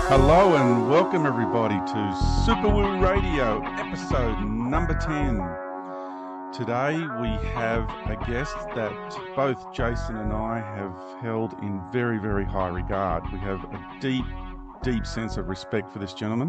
Hello and welcome everybody to Super Woo Radio, episode number 10. Today we have a guest that both Jason and I have held in very, very high regard. We have a deep, deep sense of respect for this gentleman.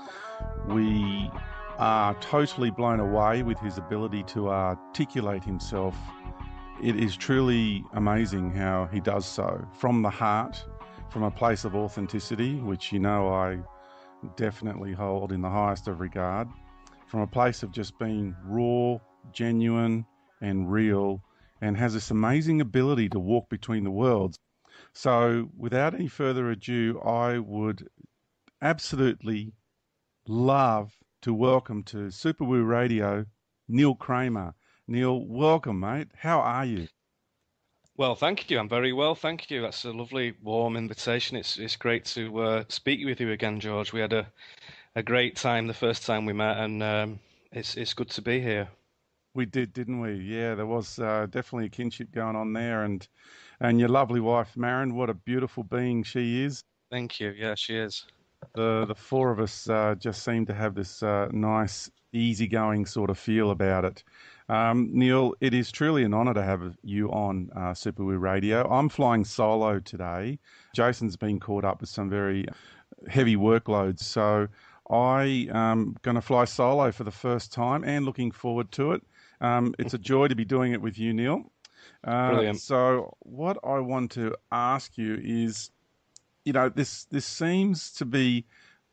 We are totally blown away with his ability to articulate himself. It is truly amazing how he does so from the heart, from a place of authenticity, which you know I definitely hold in the highest of regard, from a place of just being raw, genuine, and real, and has this amazing ability to walk between the worlds. So without any further ado, I would absolutely love to welcome to Super Woo Radio, Neil Kramer. Neil, welcome, mate. How are you? Well, thank you. I'm very well, thank you. That's a lovely, warm invitation. It's great to speak with you again, George. We had a great time the first time we met, and it's good to be here. We did, didn't we? Yeah, there was definitely a kinship going on there, and your lovely wife, Maren, what a beautiful being she is. Thank you. Yeah, she is. The four of us just seem to have this nice, easygoing sort of feel about it. Neil, it is truly an honour to have you on Super Woo Radio. I'm flying solo today. Jason's been caught up with some very heavy workloads, so I am going to fly solo for the first time and looking forward to it. It's a joy to be doing it with you, Neil. Brilliant. So what I want to ask you is, you know, this seems to be,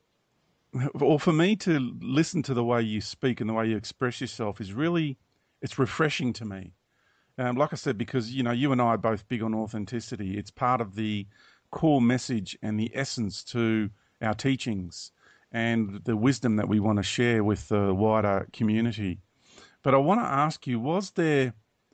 or for me to listen to the way you speak and the way you express yourself is really, it's refreshing to me. Like I said, because, you know, you and I are both big on authenticity. It's part of the core message and the essence to our teachings and the wisdom that we want to share with the wider community. But I want to ask you, was there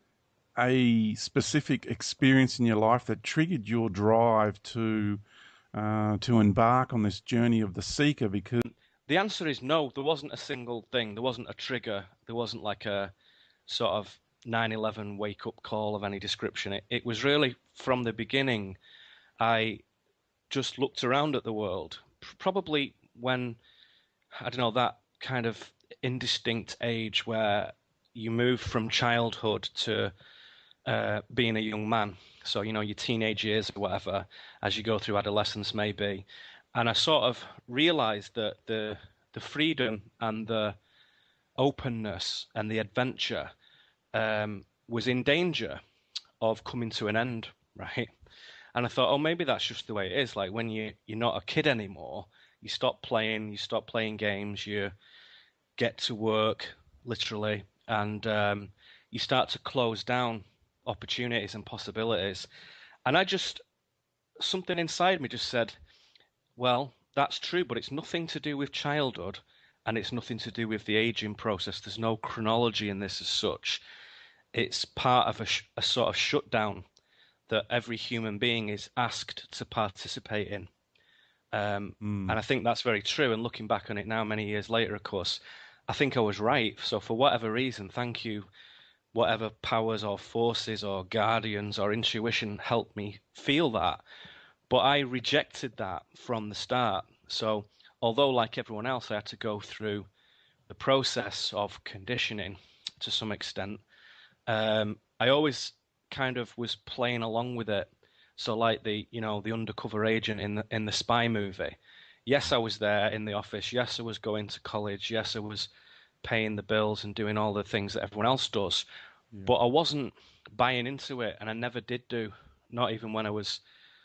a specific experience in your life that triggered your drive to embark on this journey of the seeker? Because The answer is no. There wasn't a single thing. There wasn't a trigger. There wasn't like a sort of 9/11 wake-up call of any description. It was really from the beginning. I just looked around at the world, probably when, I don't know, that kind of indistinct age where you move from childhood to being a young man. So, you know, your teenage years or whatever, as you go through adolescence maybe. And I sort of realized that the freedom and the openness and the adventure was in danger of coming to an end, right? And I thought, oh, maybe that's just the way it is. Like when you're not a kid anymore, you stop playing games, you get to work, literally, and you start to close down opportunities and possibilities. And something inside me just said, well, that's true, but it's nothing to do with childhood and it's nothing to do with the aging process. There's no chronology in this as such. It's part of a sort of shutdown that every human being is asked to participate in. And I think that's very true. And looking back on it now, many years later, of course, I think I was right. So for whatever reason, thank you, whatever powers or forces or guardians or intuition helped me feel that. But I rejected that from the start. So although, like everyone else, I had to go through the process of conditioning to some extent, I always kind of was playing along with it. So like the undercover agent in the spy movie. Yes, I was there in the office. Yes, I was going to college. Yes, I was paying the bills and doing all the things that everyone else does. yeah. But I wasn't buying into it, and I never did do, not even when I was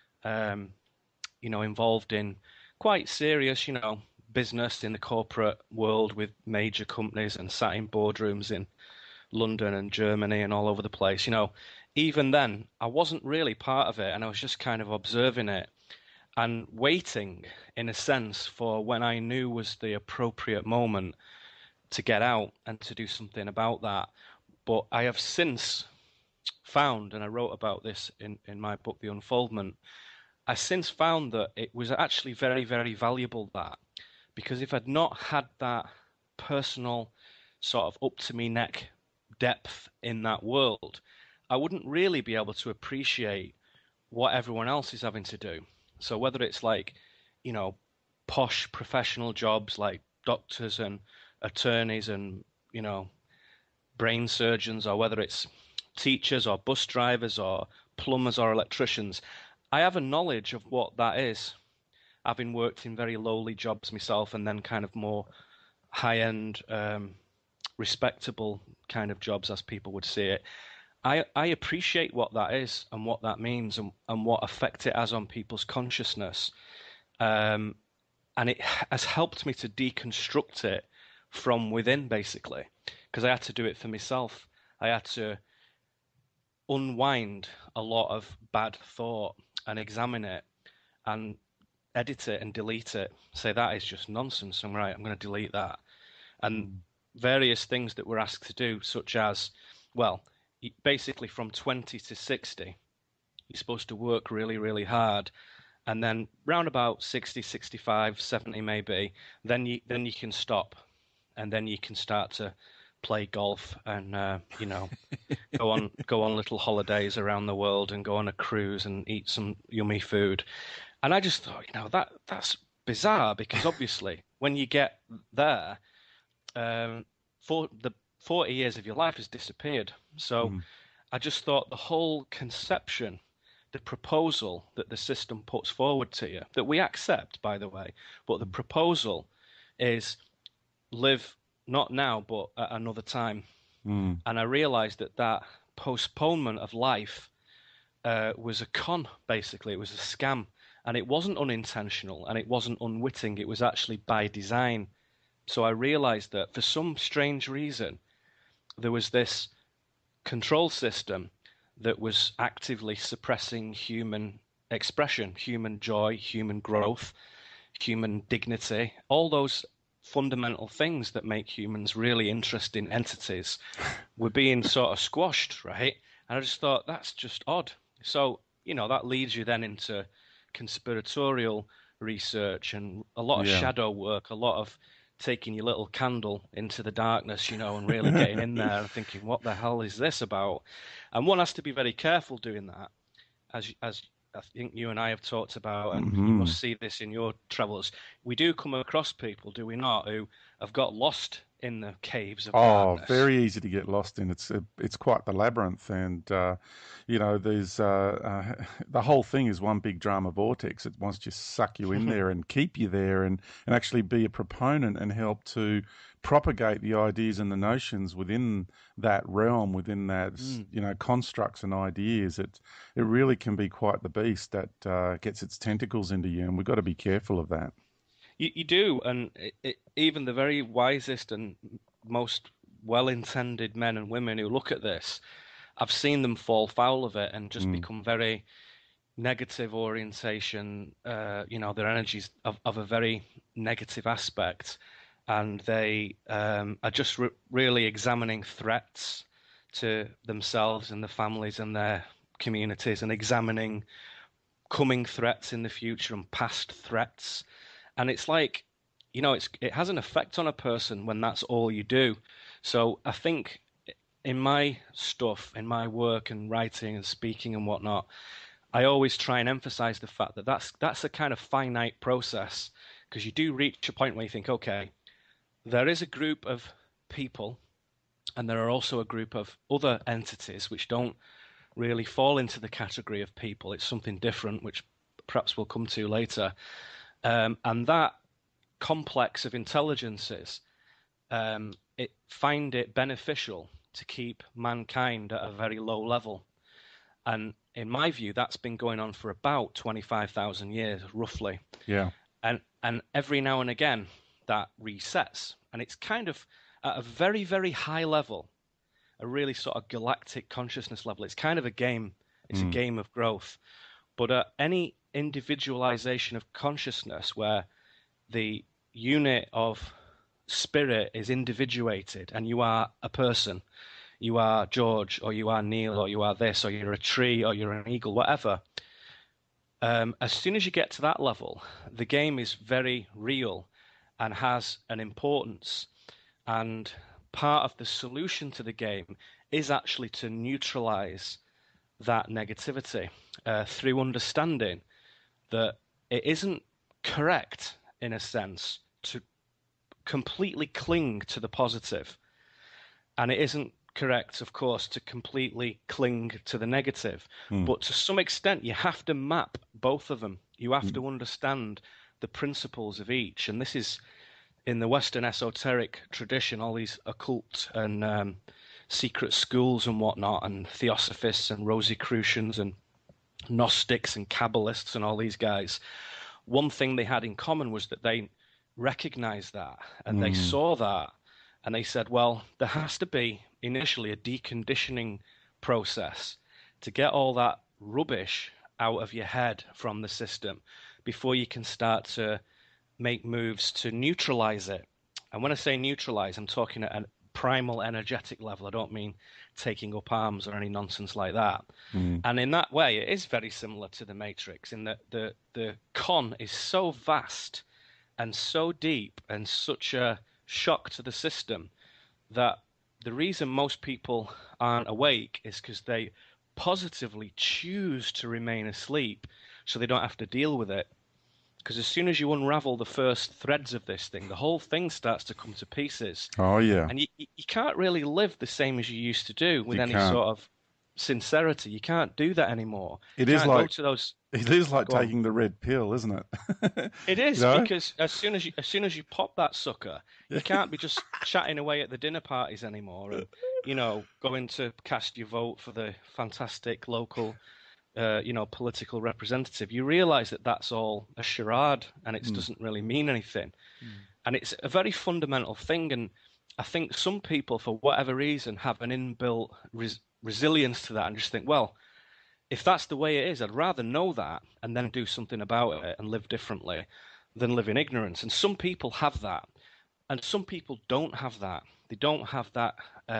involved in quite serious, business in the corporate world with major companies and sat in boardrooms in London and Germany and all over the place. Even then, I wasn't really part of it, and I was just kind of observing it and waiting, in a sense, for when I knew was the appropriate moment to get out and to do something about that. But I have since found, and I wrote about this in my book, The Unfoldment, I since found that it was actually very, very valuable, that, because if I'd not had that personal sort of up to me neck depth in that world, I wouldn't really be able to appreciate what everyone else is having to do. So whether it's like, posh professional jobs like doctors and attorneys and, brain surgeons, or whether it's teachers or bus drivers or plumbers or electricians. I have a knowledge of what that is, having worked in very lowly jobs myself and then kind of more high-end, respectable kind of jobs, as people would see it. I appreciate what that is and what that means and what effect it has on people's consciousness. And it has helped me to deconstruct it from within, basically, because I had to do it for myself. I had to unwind a lot of bad thought and examine it and edit it and delete it. Say, that is just nonsense. I'm right, I'm going to delete that. And various things that we're asked to do, such as, well, basically from 20 to 60, you're supposed to work really, really hard. And then round about 60, 65, 70 maybe, then you can stop. And then you can start to play golf and, go on little holidays around the world and go on a cruise and eat some yummy food. And I just thought, that's bizarre, because obviously when you get there, for the 40 years of your life has disappeared. So I just thought the whole conception, the proposal that the system puts forward to you, that we accept, by the way, but the proposal is live not now, but at another time. And I realized that postponement of life was a con, basically. It was a scam. And it wasn't unintentional and it wasn't unwitting. It was actually by design. So I realized that for some strange reason, there was this control system that was actively suppressing human expression, human joy, human growth, human dignity, all those fundamental things that make humans really interesting entities were being sort of squashed, right? And I just thought, that's just odd. So, that leads you then into conspiratorial research and a lot of shadow work, a lot of taking your little candle into the darkness, and really getting in there and thinking, what the hell is this about? And one has to be very careful doing that, as I think you and I have talked about, and you must see this in your travels. We do come across people, do we not, who have got lost in the caves of darkness. Very easy to get lost in. It's quite the labyrinth, and there's the whole thing is one big drama vortex. It wants to just suck you in there and keep you there, and actually be a proponent and help to propagate the ideas and the notions within that realm, within that constructs and ideas. It really can be quite the beast that gets its tentacles into you, and we've got to be careful of that. You do, and even the very wisest and most well-intended men and women who look at this, I've seen them fall foul of it and just become very negative orientation, their energies of a very negative aspect, and they are just really examining threats to themselves and their families and their communities, and examining coming threats in the future and past threats. And it's like, it has an effect on a person when that's all you do. So I think in my stuff, in my work and writing and speaking and whatnot, I always try and emphasize the fact that that's a kind of finite process, because you do reach a point where you think, okay, there is a group of people and there are also a group of other entities which don't really fall into the category of people. It's something different, which perhaps we'll come to later. And that complex of intelligences, find it beneficial to keep mankind at a very low level. And in my view, that's been going on for about 25,000 years, roughly. Yeah. And every now and again, that resets. And it's kind of at a very, very high level, a really sort of galactic consciousness level. It's kind of a game. It's a game of growth. But at any individualization of consciousness where the unit of spirit is individuated and you are a person, you are George, or you are Neil, or you are this, or you're a tree, or you're an eagle, whatever. As soon as you get to that level, the game is very real and has an importance. And part of the solution to the game is actually to neutralize that negativity through understanding that it isn't correct in a sense, to completely cling to the positive. And it isn't correct, of course, to completely cling to the negative. Mm. But to some extent, you have to map both of them. You have Mm. to understand the principles of each. And this is in the Western esoteric tradition, all these occult and secret schools and whatnot, and Theosophists and Rosicrucians and Gnostics and Kabbalists and all these guys. One thing they had in common was that they recognized that and they Mm. saw that and they said, well, there has to be initially a deconditioning process to get all that rubbish out of your head from the system before you can start to make moves to neutralize it. And when I say neutralize, I'm talking at a primal energetic level. I don't mean taking up arms or any nonsense like that. Mm. And in that way, it is very similar to the Matrix in that the con is so vast and so deep and such a shock to the system that the reason most people aren't awake is because they positively choose to remain asleep so they don't have to deal with it. Because as soon as you unravel the first threads of this thing, the whole thing starts to come to pieces. Oh, yeah. And you can't really live the same as you used to do with You any can't. sort of sincerity. You can't do that anymore. It You is can't go like to those. it is like Go on. taking the red pill, isn't it? It You is know? because as soon as you pop that sucker, you can't be just chatting away at the dinner parties anymore and going to cast your vote for the fantastic local political representative. You realize that that's all a charade and it Mm. doesn't really mean anything. Mm. And it's a very fundamental thing. And I think some people, for whatever reason, have an inbuilt resilience to that and just think, well, if that's the way it is, I'd rather know that and then do something about it and live differently than live in ignorance. And some people have that, and some people don't have that. They don't have that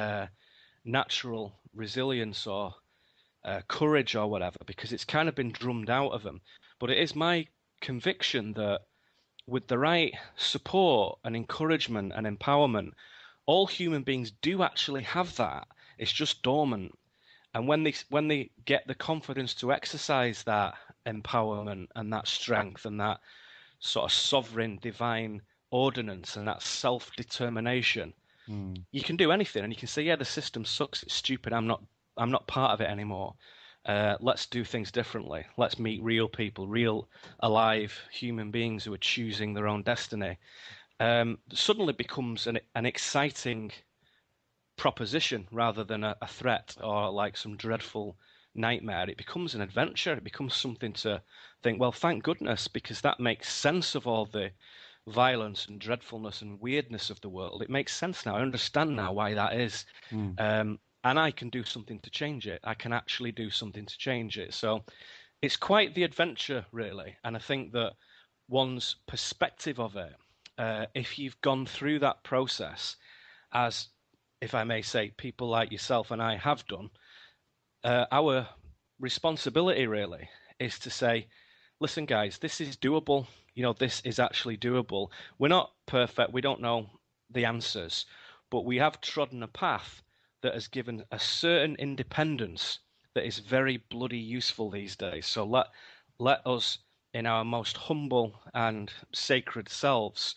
natural resilience or courage or whatever because it's kind of been drummed out of them. But it is my conviction that with the right support and encouragement and empowerment, all human beings do actually have that. It's just dormant. And when they get the confidence to exercise that empowerment and that strength and that sort of sovereign divine ordinance and that self-determination, Mm. you can do anything and you can say, yeah, the system sucks, it's stupid, I'm not part of it anymore. Let's do things differently. Let's meet real people, real alive human beings who are choosing their own destiny. Suddenly becomes an exciting proposition rather than a threat or like some dreadful nightmare. It becomes an adventure. It becomes something to think, well, thank goodness, because that makes sense of all the violence and dreadfulness and weirdness of the world. It makes sense now. I understand now why that is. Mm. And I can do something to change it. I can actually do something to change it. So it's quite the adventure, really. And I think that one's perspective of it, if you've gone through that process, as if I may say, people like yourself and I have done, our responsibility really is to say, listen, guys, this is doable. This is actually doable. We're not perfect. We don't know the answers, but we have trodden a path that has given a certain independence that is very bloody useful these days. So let us, in our most humble and sacred selves,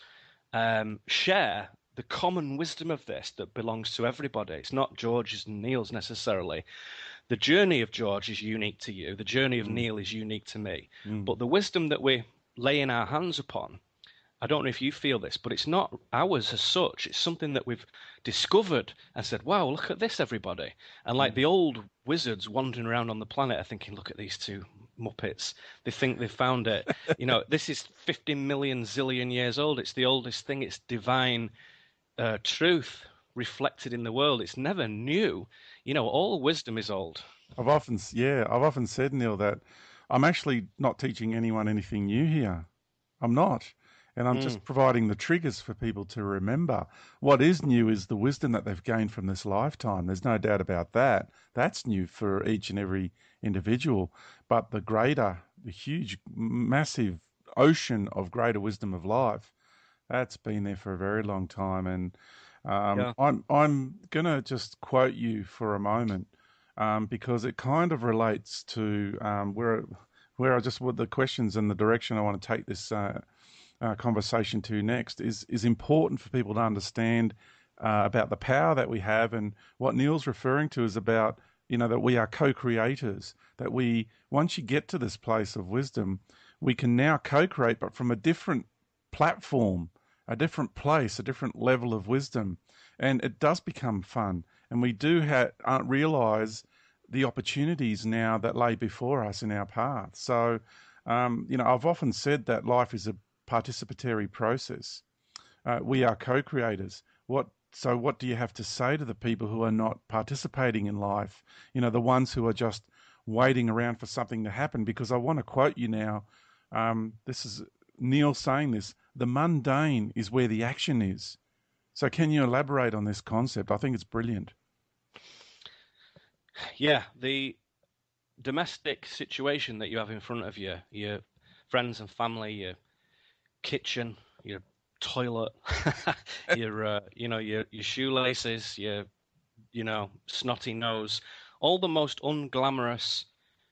share the common wisdom of this that belongs to everybody. It's not George's and Neil's necessarily. The journey of George is unique to you. The journey of Neil is unique to me. Mm. But the wisdom that we're laying our hands upon, I don't know if you feel this, but it's not ours as such. It's something that we've discovered and said, wow, look at this, everybody. And like the old wizards wandering around on the planet are thinking, look at these two muppets. They think they've found it. This is 50 million zillion years old. It's the oldest thing. It's divine truth reflected in the world. It's never new. All wisdom is old. I've often said, Neil, that I'm actually not teaching anyone anything new here. I'm not. And I'm just providing the triggers for people to remember. What is new is the wisdom that they've gained from this lifetime. There's no doubt about that. That's new for each and every individual. But the huge, massive ocean of greater wisdom of life, that's been there for a very long time. And Yeah. I'm going to just quote you for a moment because it kind of relates to where I just with the questions and the direction I want to take this conversation to next is important for people to understand about the power that we have, and what Neil's referring to is about, that we are co-creators, that we, once you get to this place of wisdom, we can now co-create, but from a different platform, a different place, a different level of wisdom. And it does become fun. And we do realize the opportunities now that lay before us in our path. So, I've often said that life is a participatory process. We are co-creators. So what do you have to say to the people who are not participating in life? The ones who are just waiting around for something to happen? Because I want to quote you now. This is Neil saying this: the mundane is where the action is. So can you elaborate on this concept? I think it's brilliant. Yeah, the domestic situation that you have in front of you, your friends and family, your kitchen, your toilet, your shoelaces, your snotty nose, all the most unglamorous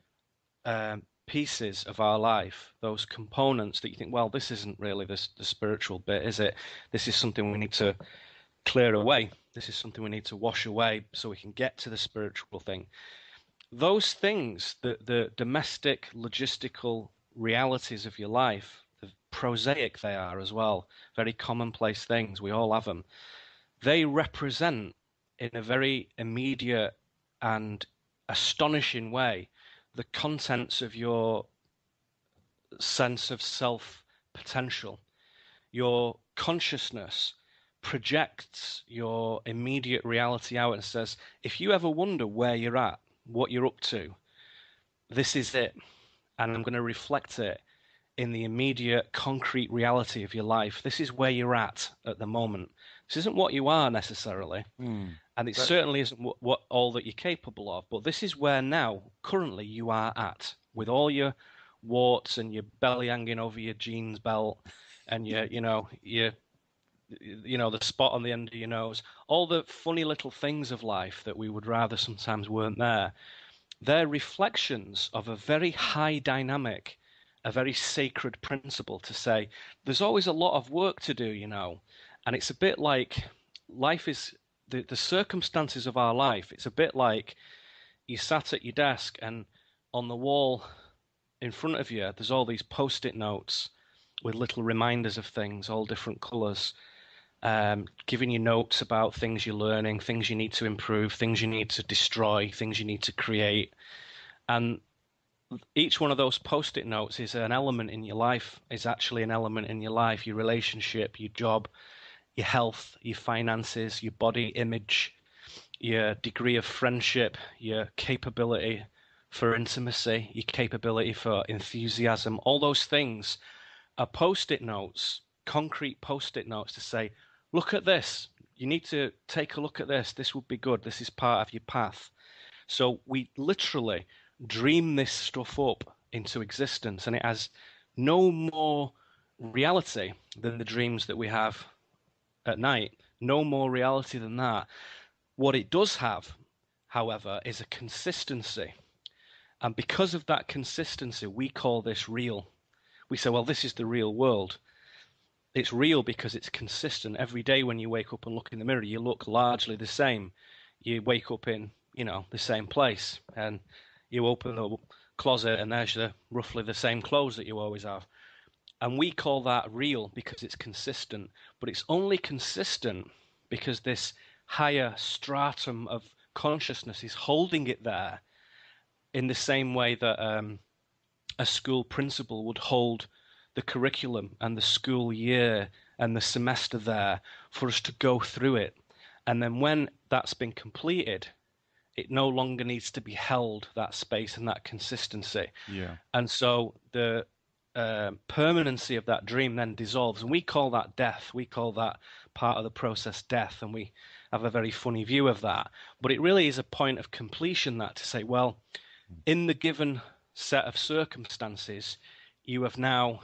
pieces of our life, those components that you think, well, this isn't really the spiritual bit, is it? This is something we need to clear away. This is something we need to wash away so we can get to the spiritual thing. Those things, the domestic, logistical realities of your life, the prosaic they are as well, very commonplace things, we all have them, they represent in a very immediate and astonishing way the contents of your sense of self potential. Your consciousness projects your immediate reality out and says, if you ever wonder where you're at, what you're up to, this is it. And I'm going to reflect it in the immediate concrete reality of your life. This is where you're at the moment. This isn't what you are necessarily. And it certainly isn't what all that you're capable of. But this is where now, currently, you are at, with all your warts and your belly hanging over your jeans belt and the spot on the end of your nose, all the funny little things of life that we would rather sometimes weren't there. They're reflections of a very high dynamic, a very sacred principle to say, there's always a lot of work to do, and it's a bit like life is, the circumstances of our life, it's a bit like you sat at your desk and on the wall in front of you, there's all these post-it notes with little reminders of things, all different colours, giving you notes about things you're learning, things you need to improve, things you need to destroy, things you need to create. And each one of those post-it notes is an element in your life, is actually an element in your life, your relationship, your job, your health, your finances, your body image, your degree of friendship, your capability for intimacy, your capability for enthusiasm. All those things are post-it notes, concrete post-it notes to say, look at this. You need to take a look at this. This would be good. This is part of your path. So we literally dream this stuff up into existence, and it has no more reality than the dreams that we have at night. No more reality than that. What it does have, however, is a consistency. And because of that consistency, we call this real. We say, well, this is the real world. It's real because it's consistent. Every day when you wake up and look in the mirror, you look largely the same. You wake up in, the same place, and you open the closet and there's roughly the same clothes that you always have. And we call that real because it's consistent. But it's only consistent because this higher stratum of consciousness is holding it there in the same way that a school principal would hold the curriculum and the school year and the semester there for us to go through it. And then when that's been completed, it no longer needs to be held, that space and that consistency. Yeah. And so the permanency of that dream then dissolves. And we call that death. We call that part of the process death. And we have a very funny view of that. But it really is a point of completion, that to say, well, in the given set of circumstances, you have now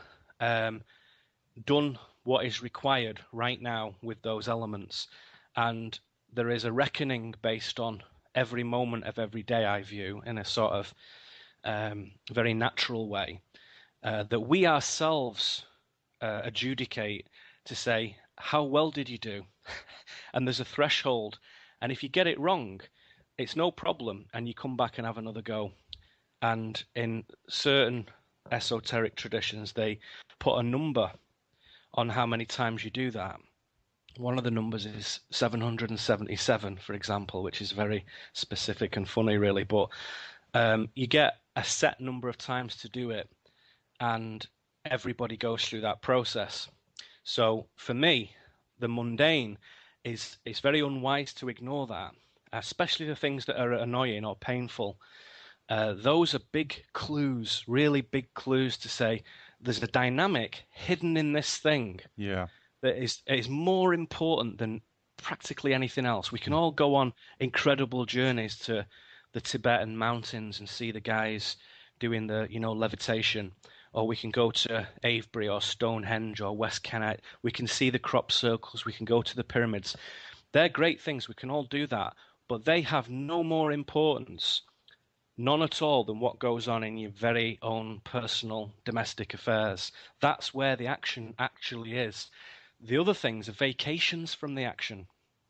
done what is required right now with those elements. And there is a reckoning based on every moment of every day, I view, in a sort of very natural way, that we ourselves adjudicate to say, how well did you do? And there's a threshold. And if you get it wrong, it's no problem. And you come back and have another go. And in certain esoteric traditions, they put a number on how many times you do that. One of the numbers is 777, for example, which is very specific and funny, really. But you get a set number of times to do it, and everybody goes through that process. So for me, the mundane is it's very unwise to ignore that, especially the things that are annoying or painful. Those are big clues, really big clues to say there's a dynamic hidden in this thing Yeah. that is more important than practically anything else. We can all go on incredible journeys to the Tibetan mountains and see the guys doing the, levitation, or we can go to Avebury or Stonehenge or West Kennet. We can see the crop circles. We can go to the pyramids. They're great things. We can all do that, but they have no more importance, none at all, than what goes on in your very own personal domestic affairs. That's where the action actually is. The other things are vacations from the action.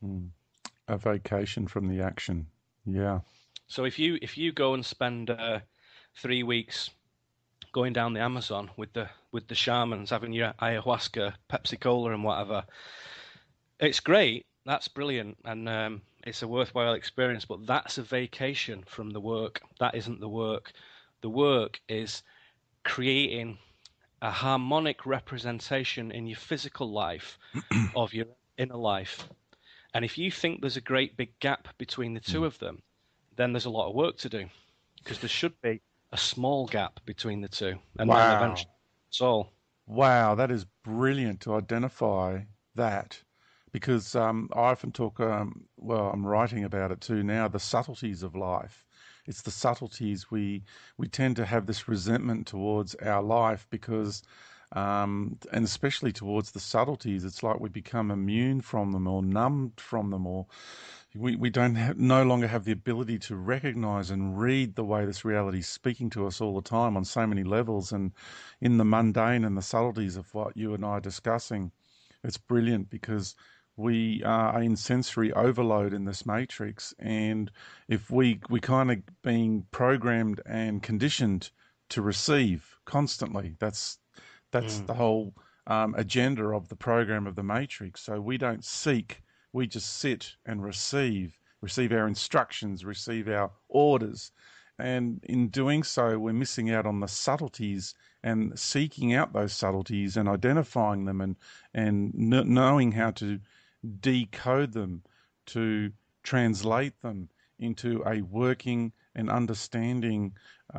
A vacation from the action. Yeah. So if you go and spend 3 weeks going down the Amazon with the shamans, having your ayahuasca, Pepsi Cola, and whatever, it's great. That's brilliant, and it's a worthwhile experience. But that's a vacation from the work. That isn't the work. The work is creating a harmonic representation in your physical life of your inner life. And if you think there's a great big gap between the two of them, then there's a lot of work to do, because there should be a small gap between the two. And then eventually it's all. Wow, that is brilliant to identify that, because I often talk, well, I'm writing about it too now, the subtleties of life. It's the subtleties we tend to have this resentment towards our life because, and especially towards the subtleties, it's like we become immune from them or numbed from them, or we don't no longer have the ability to recognize and read the way this reality is speaking to us all the time on so many levels. And in the mundane and the subtleties of what you and I are discussing, it's brilliant because we are in sensory overload in this matrix. And if we kind of being programmed and conditioned to receive constantly, that's the whole agenda of the program of the matrix. So we don't seek, we just sit and receive our instructions, receive our orders. And in doing so, we're missing out on the subtleties and seeking out those subtleties and identifying them and knowing how to decode them, to translate them into a working and understanding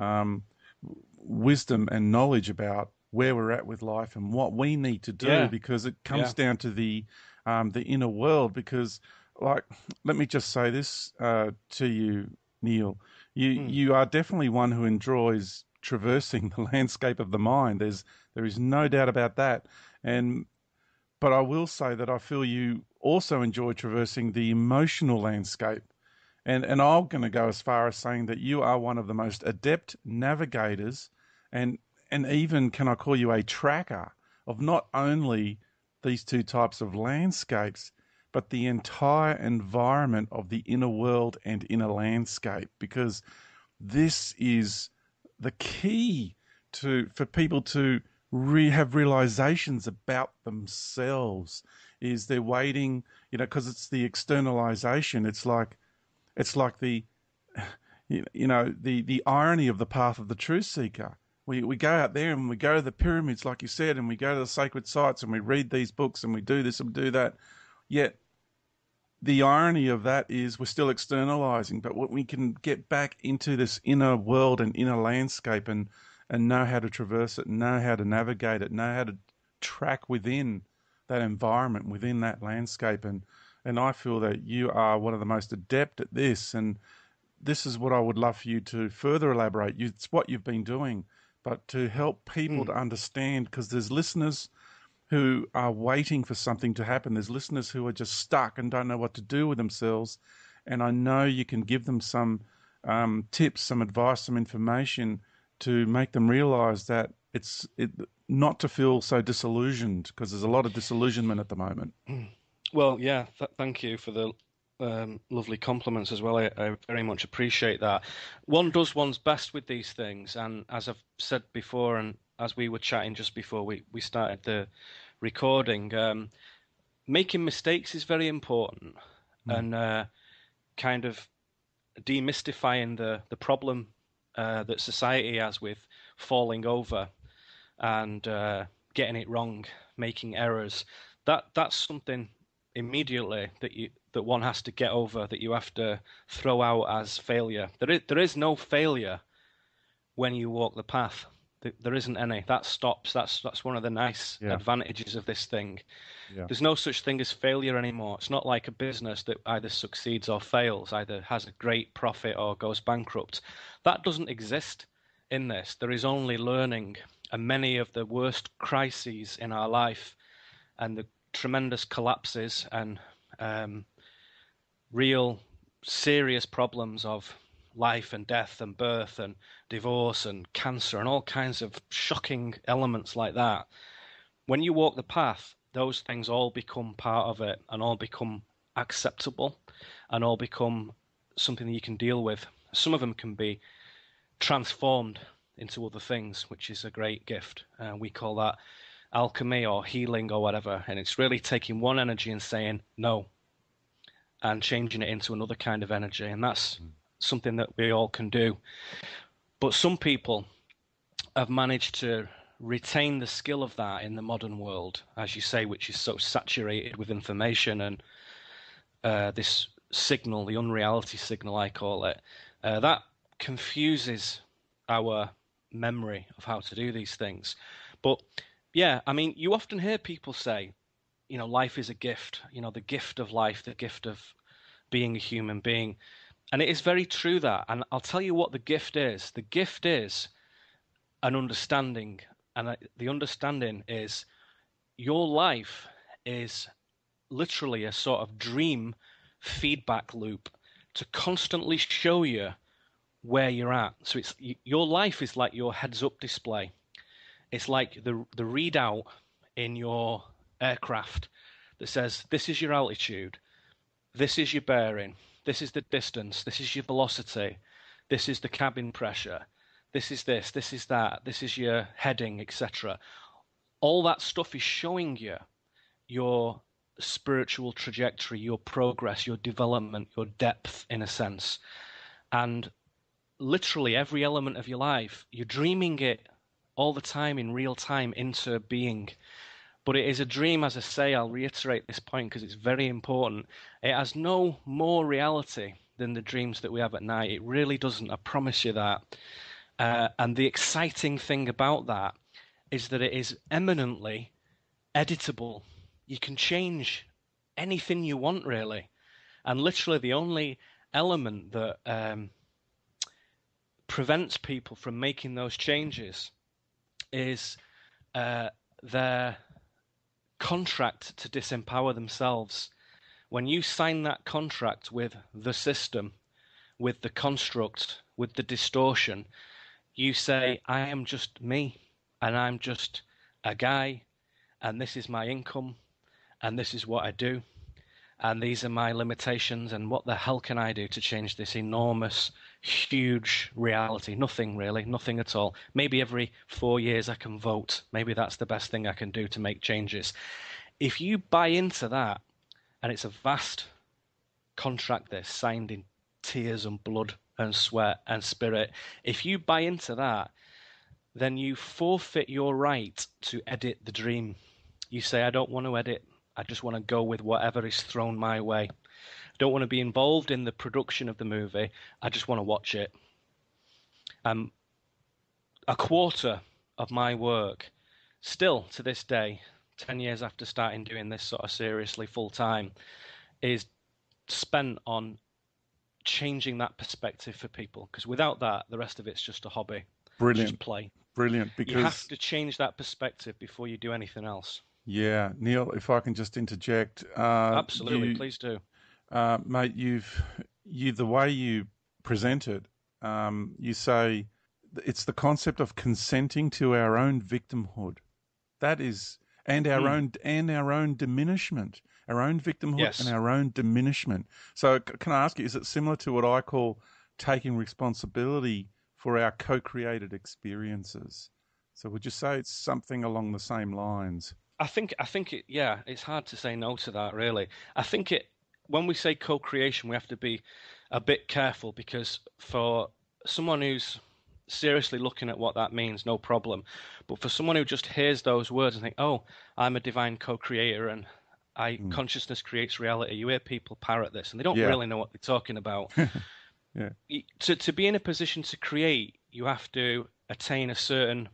wisdom and knowledge about where we're at with life and what we need to do, because it comes down to the inner world. Because, like, let me just say this to you, Neil. You are definitely one who enjoys traversing the landscape of the mind. There is no doubt about that. But I will say that I feel you also enjoy traversing the emotional landscape. And I'm going to go as far as saying that you are one of the most adept navigators and even, can I call you a tracker of not only these two types of landscapes, but the entire environment of the inner world and inner landscape, because this is the key for people to have realizations about themselves. Is they're waiting, because it's the externalization. It's like the the irony of the path of the truth seeker. We go out there and we go to the pyramids, like you said, and we go to the sacred sites and we read these books and we do this and do that. Yet the irony of that is we're still externalizing, but what we can get back into this inner world and inner landscape and know how to traverse it, know how to navigate it, know how to track within that environment, within that landscape. And I feel that you are one of the most adept at this. And this is what I would love for you to further elaborate. It's what you've been doing, but to help people to understand, because there's listeners who are waiting for something to happen. There's listeners who are just stuck and don't know what to do with themselves. And I know you can give them some tips, some advice, some information to make them realize that not to feel so disillusioned, because there's a lot of disillusionment at the moment. Well, yeah, thank you for the lovely compliments as well. I very much appreciate that. One does one's best with these things, and as I've said before, and as we were chatting just before we started the recording, making mistakes is very important, and kind of demystifying the problem that society has with falling over and getting it wrong, making errors. That's something immediately that one has to get over, that you have to throw out as failure. There is no failure when you walk the path. There isn't any. That stops. That's one of the nice advantages of this thing. Yeah. There's no such thing as failure anymore. It's not like a business that either succeeds or fails, either has a great profit or goes bankrupt. That doesn't exist in this. There is only learning, and many of the worst crises in our life and the tremendous collapses and real serious problems of life and death and birth and divorce and cancer and all kinds of shocking elements like that. When you walk the path, those things all become part of it and all become acceptable and all become something that you can deal with. Some of them can be transformed into other things, which is a great gift. We call that alchemy or healing or whatever. And it's really taking one energy and saying no and changing it into another kind of energy. And that's something that we all can do. But some people have managed to retain the skill of that in the modern world, as you say, which is so saturated with information and this signal, the unreality signal, I call it, that confuses our memory of how to do these things. But yeah, I mean, you often hear people say, life is a gift, the gift of life, the gift of being a human being. And it is very true that. And I'll tell you what the gift is. The gift is an understanding. And the understanding is your life is literally a sort of dream feedback loop to constantly show you where you're at. So your life is like your heads-up display. It's like the readout in your aircraft that says, this is your altitude, this is your bearing, this is the distance, this is your velocity, this is the cabin pressure, this is that, this is your heading, etc. All that stuff is showing you your spiritual trajectory, your progress, your development, your depth, in a sense. And literally every element of your life, you're dreaming it all the time in real time into being. But it is a dream, as I say. I'll reiterate this point because it's very important. It has no more reality than the dreams that we have at night. It really doesn't. I promise you that. And the exciting thing about that is that it is eminently editable. You can change anything you want, really. And literally the only element that prevents people from making those changes is their contract to disempower themselves. When you sign that contract with the system, with the construct, with the distortion, you say, I am just me, and I'm just a guy, and this is my income, and this is what I do, and these are my limitations, and what the hell can I do to change this enormous, huge reality? Nothing, really, nothing at all. Maybe every 4 years I can vote. Maybe that's the best thing I can do to make changes. If you buy into that, and it's a vast contract this, signed in tears and blood and sweat and spirit, if you buy into that, then you forfeit your right to edit the dream. You say, I don't want to edit. I just want to go with whatever is thrown my way. I don't want to be involved in the production of the movie. I just want to watch it. A quarter of my work, still to this day, 10 years after starting doing this sort of seriously full time, is spent on changing that perspective for people. Because without that, the rest of it's just a hobby. Brilliant. Just play. Brilliant. Because you have to change that perspective before you do anything else. Yeah, Neil, if I can just interject. Absolutely, please do. Mate, the way you present it, you say it's the concept of consenting to our own victimhood. That is, and our own diminishment, our own victimhood and Yes. our own diminishment. So, can I ask you, is it similar to what I call taking responsibility for our co-created experiences? So, would you say it's something along the same lines? Yeah, it's hard to say no to that, really. I think when we say co-creation, we have to be a bit careful because for someone who's seriously looking at what that means, no problem. But for someone who just hears those words and think, "Oh, I'm a divine co-creator and I Mm. consciousness creates reality," you hear people parrot this and they don't Yeah. really know what they're talking about. Yeah. To be in a position to create, you have to attain a certain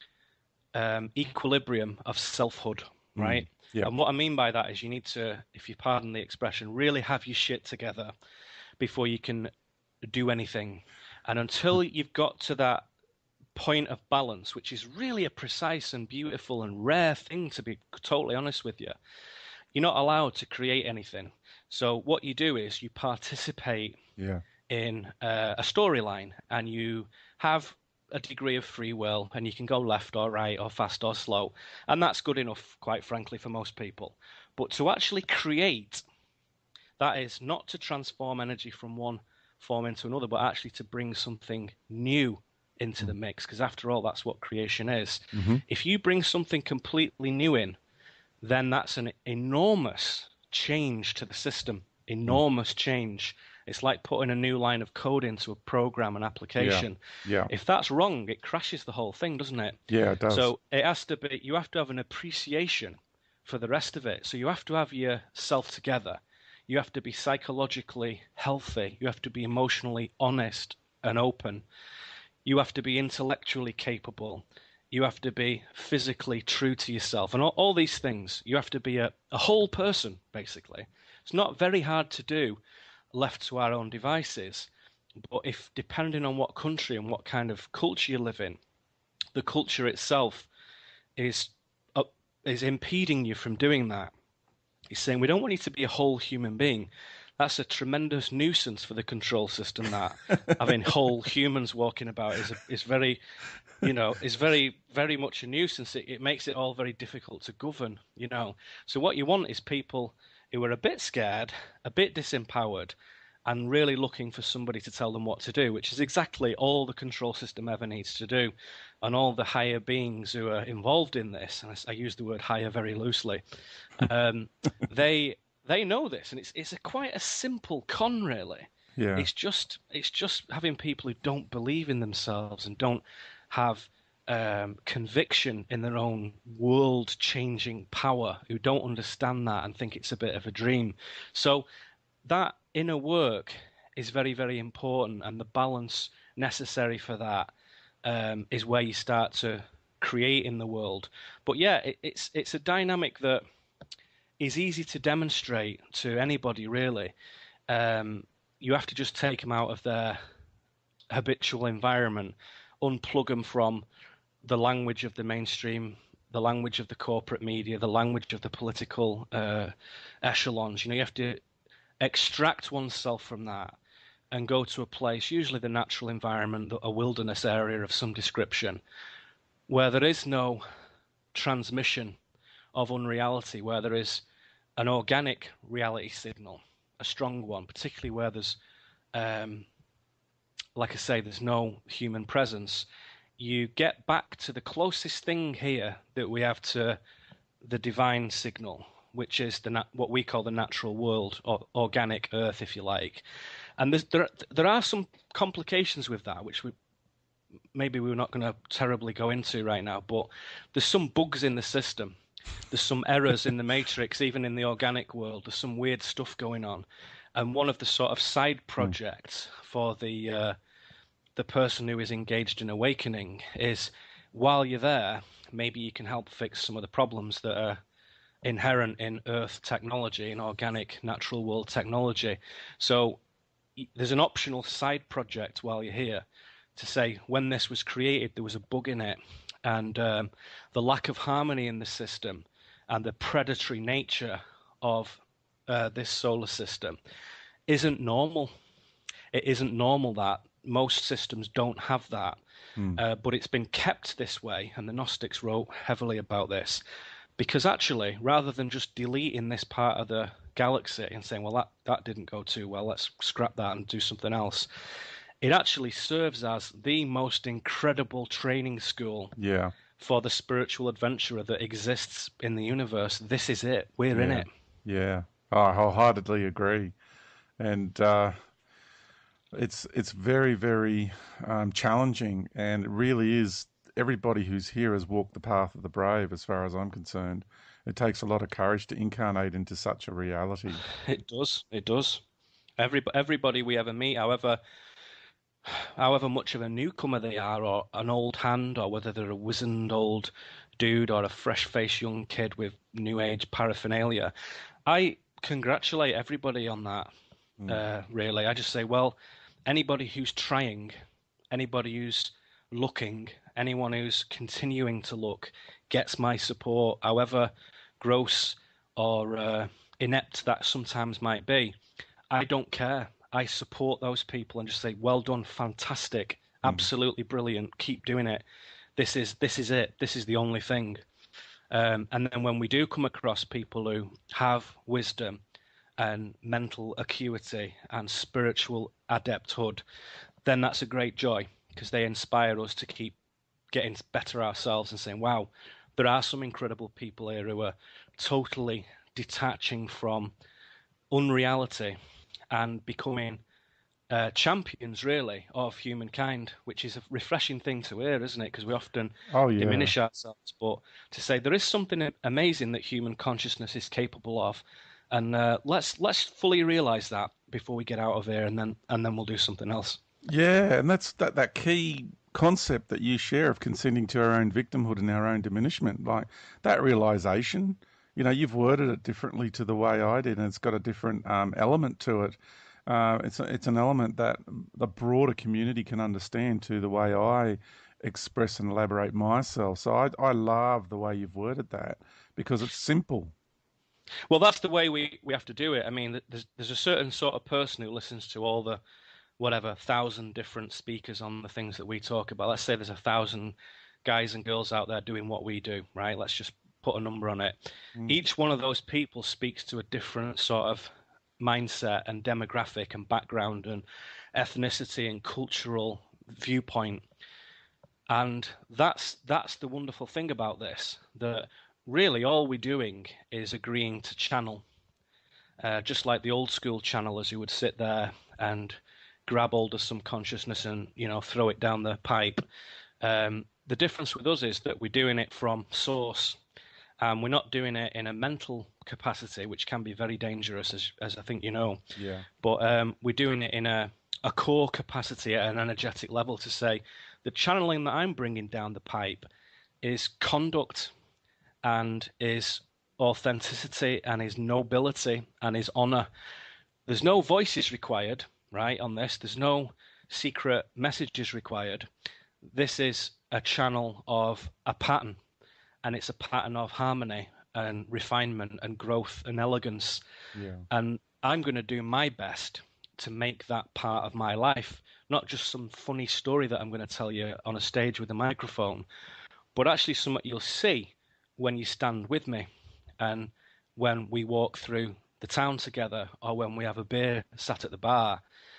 equilibrium of selfhood, Mm. right? Yeah. And what I mean by that is you need to, if you pardon the expression, really have your shit together before you can do anything. And until you've got to that point of balance, which is really a precise and beautiful and rare thing, to be totally honest with you, you're not allowed to create anything. So what you do is you participate Yeah. in a storyline and you have a degree of free will and you can go left or right or fast or slow. And that's good enough, quite frankly, for most people. But to actually create, that is not to transform energy from one form into another, but actually to bring something new into the mix. Because after all, that's what creation is. Mm-hmm. If you bring something completely new in, then that's an enormous change to the system, enormous change. It's like putting a new line of code into a program, an application. Yeah. If that's wrong, it crashes the whole thing, doesn't it? Yeah, it does. So it has to be, you have to have an appreciation for the rest of it. So you have to have yourself together. You have to be psychologically healthy. You have to be emotionally honest and open. You have to be intellectually capable. You have to be physically true to yourself. And all these things, you have to be a whole person, basically. It's not very hard to do left to our own devices. But if, depending on what country and what kind of culture you live in, the culture itself is impeding you from doing that. He's saying, we don't want you to be a whole human being. That's a tremendous nuisance for the control system. That having whole humans walking about is very, is very, very much a nuisance. It makes it all very difficult to govern, So what you want is people who are a bit scared, a bit disempowered, and really looking for somebody to tell them what to do, which is exactly all the control system ever needs to do. And all the higher beings who are involved in this, and I use the word higher very loosely, they know this, and it's quite a simple con, really. Yeah. It's just having people who don't believe in themselves and don't have conviction in their own world-changing power, who don't understand that and think it's a bit of a dream. So that inner work is very, very important, and the balance necessary for that is where you start to create in the world. But yeah, it's a dynamic that is easy to demonstrate to anybody, really. You have to just take them out of their habitual environment, unplug them from the language of the mainstream, the language of the corporate media, the language of the political echelons. You have to extract oneself from that and go to a place, usually the natural environment, a wilderness area of some description, where there is no transmission of unreality, where there is an organic reality signal, a strong one, particularly where there's, like I say, there's no human presence. You get back to the closest thing here that we have to the divine signal, which is what we call the natural world, or organic earth, if you like. And there are some complications with that, which maybe we're not going to terribly go into right now, but there's some bugs in the system. There's some errors in the matrix, even in the organic world. There's some weird stuff going on. And one of the sort of side projects for the person who is engaged in awakening is, while you're there, maybe you can help fix some of the problems that are inherent in earth technology, in organic natural world technology. So there's an optional side project while you're here to say, when this was created, there was a bug in it, and the lack of harmony in the system and the predatory nature of this solar system isn't normal. It isn't normal that most systems don't have that. But it's been kept this way, and the Gnostics wrote heavily about this, because actually, rather than just deleting this part of the galaxy and saying, well, that didn't go too well, let's scrap that and do something else, it actually serves as the most incredible training school for the spiritual adventurer that exists in the universe. This is it. We're in it. Yeah. I wholeheartedly agree. And it's very, very challenging, and it really is. Everybody who's here has walked the path of the brave, as far as I'm concerned. It takes a lot of courage to incarnate into such a reality. It does. It does. Everybody we ever meet, however much of a newcomer they are, or an old hand, or whether they're a wizened old dude or a fresh-faced young kid with new age paraphernalia, I congratulate everybody on that. Really, I just say, well, anybody who's trying, anybody who's looking, anyone who's continuing to look gets my support, however gross or inept that sometimes might be. I don't care. I support those people and just say, well done, fantastic, absolutely brilliant, keep doing it. This is it. This is the only thing. And then when we do come across people who have wisdom and mental acuity and spiritual adepthood, then that's a great joy, because they inspire us to keep getting better ourselves and saying, wow, there are some incredible people here who are totally detaching from unreality and becoming champions, really, of humankind, which is a refreshing thing to hear, isn't it? Because we often diminish ourselves. But to say there is something amazing that human consciousness is capable of, and let's fully realize that before we get out of here, and then we'll do something else. Yeah, and that's that key concept that you share of consenting to our own victimhood and our own diminishment. Like that realization, you've worded it differently to the way I did, and it's got a different element to it. It's an element that the broader community can understand to the way I express and elaborate myself. So I love the way you've worded that, because it's simple. Well, that's the way we have to do it. I mean, there's a certain sort of person who listens to all the, whatever, 1,000 different speakers on the things that we talk about. Let's say there's 1,000 guys and girls out there doing what we do, right? Let's just put a number on it. Each one of those people speaks to a different sort of mindset and demographic and background and ethnicity and cultural viewpoint. And that's the wonderful thing about this, that really all we're doing is agreeing to channel, just like the old school channelers who would sit there and grab hold of some consciousness and throw it down the pipe. The difference with us is that we're doing it from source. We're not doing it in a mental capacity, which can be very dangerous, as I think you know. Yeah. But we're doing it in a core capacity at an energetic level, to say the channeling that I'm bringing down the pipe is conduct and is authenticity and is nobility and is honor. There's no voices required, right, on this. There's no secret messages required. This is a channel of a pattern. And it's a pattern of harmony and refinement and growth and elegance. Yeah. And I'm going to do my best to make that part of my life, not just some funny story that I'm going to tell you on a stage with a microphone, but actually something you'll see when you stand with me and when we walk through the town together, or when we have a beer sat at the bar.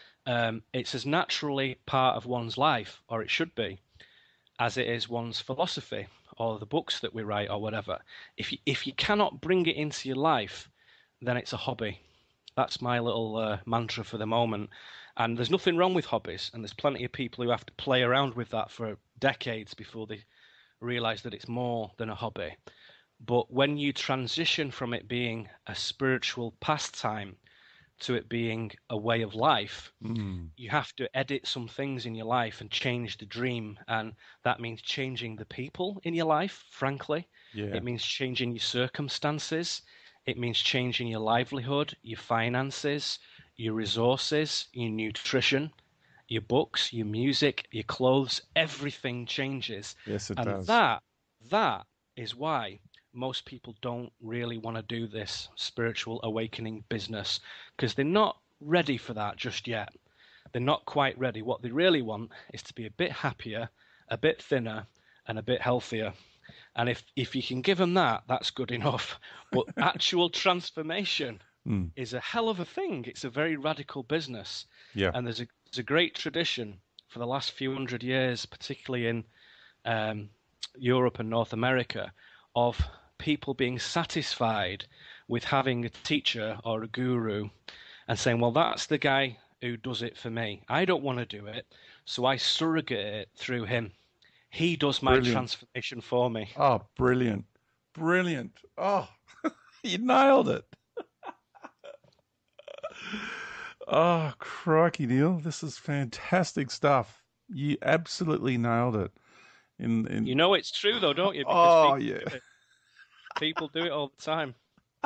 It's as naturally part of one's life, or it should be, as it is one's philosophy or the books that we write or whatever. If you cannot bring it into your life, then it's a hobby. That's my little mantra for the moment. And there's nothing wrong with hobbies, and there's plenty of people who have to play around with that for decades before they realize that it's more than a hobby. But when you transition from it being a spiritual pastime to it being a way of life, you have to edit some things in your life and change the dream. And that means changing the people in your life, frankly. Yeah. It means changing your circumstances. It means changing your livelihood, your finances, your resources, your nutrition, your books, your music, your clothes. Everything changes. Yes, it does. And that is why most people don't really want to do this spiritual awakening business, because they're not ready for that just yet. They're not quite ready. What they really want is to be a bit happier a bit thinner, and a bit healthier. And if you can give them that, that's good enough. But actual transformation Mm. is a hell of a thing. It's a very radical business. Yeah. And there's a great tradition for the last few hundred years, particularly in Europe and North America, of people being satisfied with having a teacher or a guru and saying, well, that's the guy who does it for me. I don't want to do it, so I surrogate it through him. He does my Brilliant. transformation for me. Oh, brilliant. Brilliant. Oh, you nailed it. Oh, crikey, Neil. This is fantastic stuff. You absolutely nailed it. You know it's true, though, don't you? Because Oh, yeah. people do it all the time.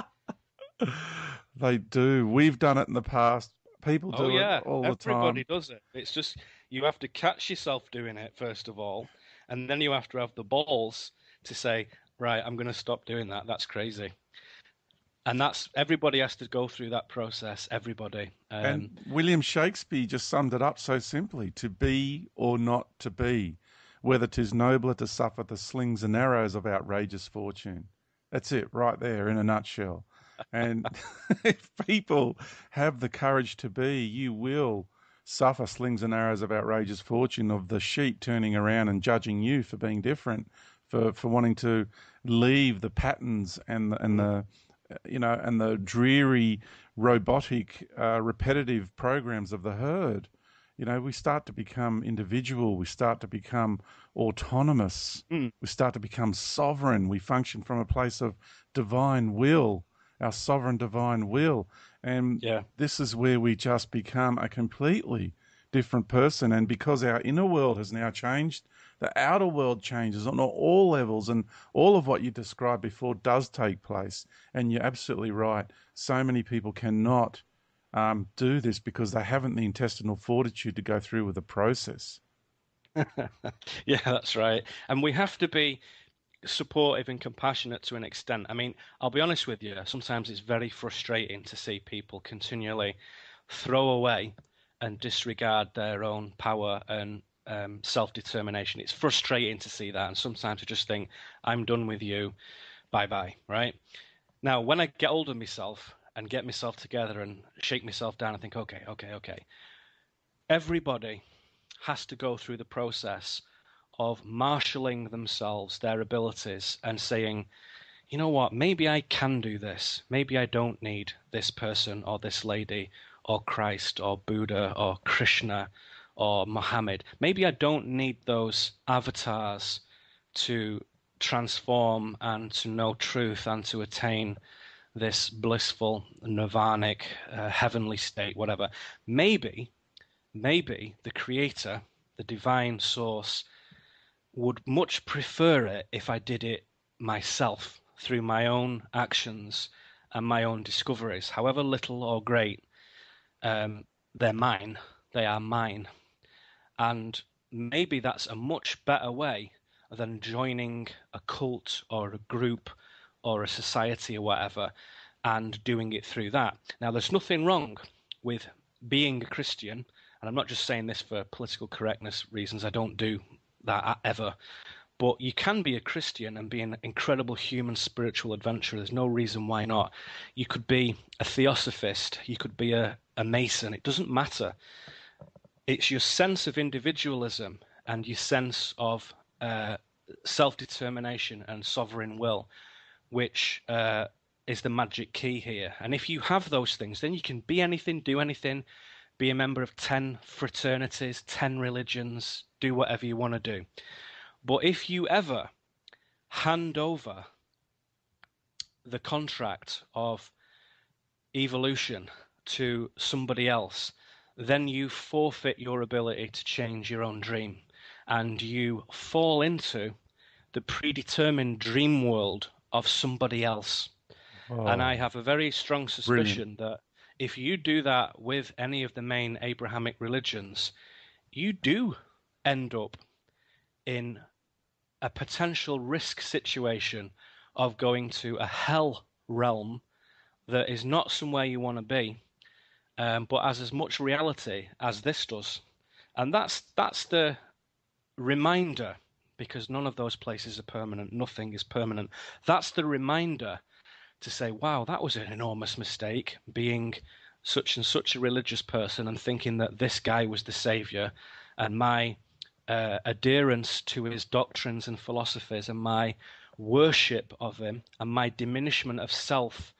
They do. We've done it in the past. People Oh, do it yeah. all the Everybody time. does it. It's just you have to catch yourself doing it, first of all. And then you have to have the balls to say, right, I'm going to stop doing that. That's crazy. And that's everybody has to go through that process. Everybody. And William Shakespeare just summed it up so simply: to be or not to be, whether 'tis nobler to suffer the slings and arrows of outrageous fortune. That's it right there in a nutshell. And if people have the courage to be, you will suffer slings and arrows of outrageous fortune, of the sheep turning around and judging you for being different, for wanting to leave the patterns and the and the dreary, robotic, repetitive programs of the herd. We start to become individual. We start to become autonomous. mm, We start to become sovereign. We function from a place of divine will, our sovereign divine will. And yeah. this is where we just become a completely different person. And because our inner world has now changed, the outer world changes on all levels. And all of what you described before does take place. And you're absolutely right. So many people cannot do this because they haven't the intestinal fortitude to go through with the process. Yeah, that's right. And we have to be supportive and compassionate to an extent. I mean, I'll be honest with you, sometimes it's very frustrating to see people continually throw away and disregard their own power and self-determination. It's frustrating to see that. And sometimes I just think, I'm done with you. Bye bye. Right? Now, when I get older myself and get myself together and shake myself down and think, okay, okay, okay, everybody has to go through the process of marshalling themselves, their abilities, and saying, you know what, maybe I can do this. Maybe I don't need this person or this lady or Christ or Buddha or Krishna or Muhammad. Maybe I don't need those avatars to transform and to know truth and to attain this blissful, nirvanic, heavenly state, whatever. Maybe the creator, the divine source, would much prefer it if I did it myself through my own actions and my own discoveries, however little or great. They're mine. They are mine. And maybe that's a much better way than joining a cult or a group or a society or whatever and doing it through that. Now, there's nothing wrong with being a Christian, and I'm not just saying this for political correctness reasons. I don't do that ever. But you can be a Christian and be an incredible human spiritual adventurer. There's no reason why not. You could be a theosophist. You could be a Mason. It doesn't matter. It's your sense of individualism and your sense of self-determination and sovereign will, which is the magic key here. And if you have those things, then you can be anything, do anything, be a member of 10 fraternities, 10 religions, do whatever you want to do. But if you ever hand over the contract of evolution to somebody else, then you forfeit your ability to change your own dream, and you fall into the predetermined dream world of somebody else. And I Oh, have a very strong brilliant. suspicion that if you do that with any of the main Abrahamic religions, you do end up in a potential risk situation of going to a hell realm that is not somewhere you want to be, but has as much reality as this does. And that's the reminder, because none of those places are permanent, nothing is permanent. That's the reminder to say, wow, that was an enormous mistake, being such and such a religious person and thinking that this guy was the savior, and my adherence to his doctrines and philosophies, and my worship of him, and my diminishment of self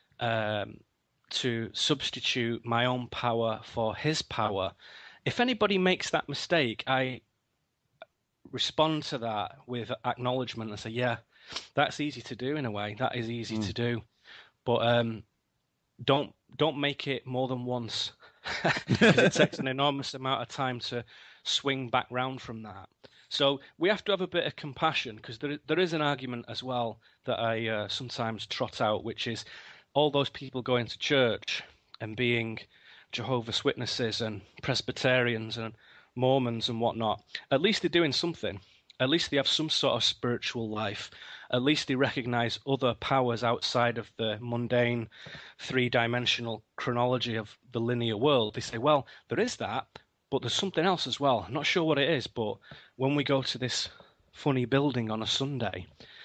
to substitute my own power for his power. If anybody makes that mistake, I respond to that with acknowledgement and say, yeah, that's easy to do in a way. That is easy to do, but don't make it more than once, because it takes an enormous amount of time to swing back round from that. So we have to have a bit of compassion, because there is an argument as well that I sometimes trot out, which is all those people going to church and being Jehovah's Witnesses and Presbyterians and Mormons and whatnot. At least they're doing something. At least they have some sort of spiritual life. At least they recognize other powers outside of the mundane, three-dimensional chronology of the linear world. They say, well, there is that, but there's something else as well. I'm not sure what it is, but when we go to this funny building on a Sunday,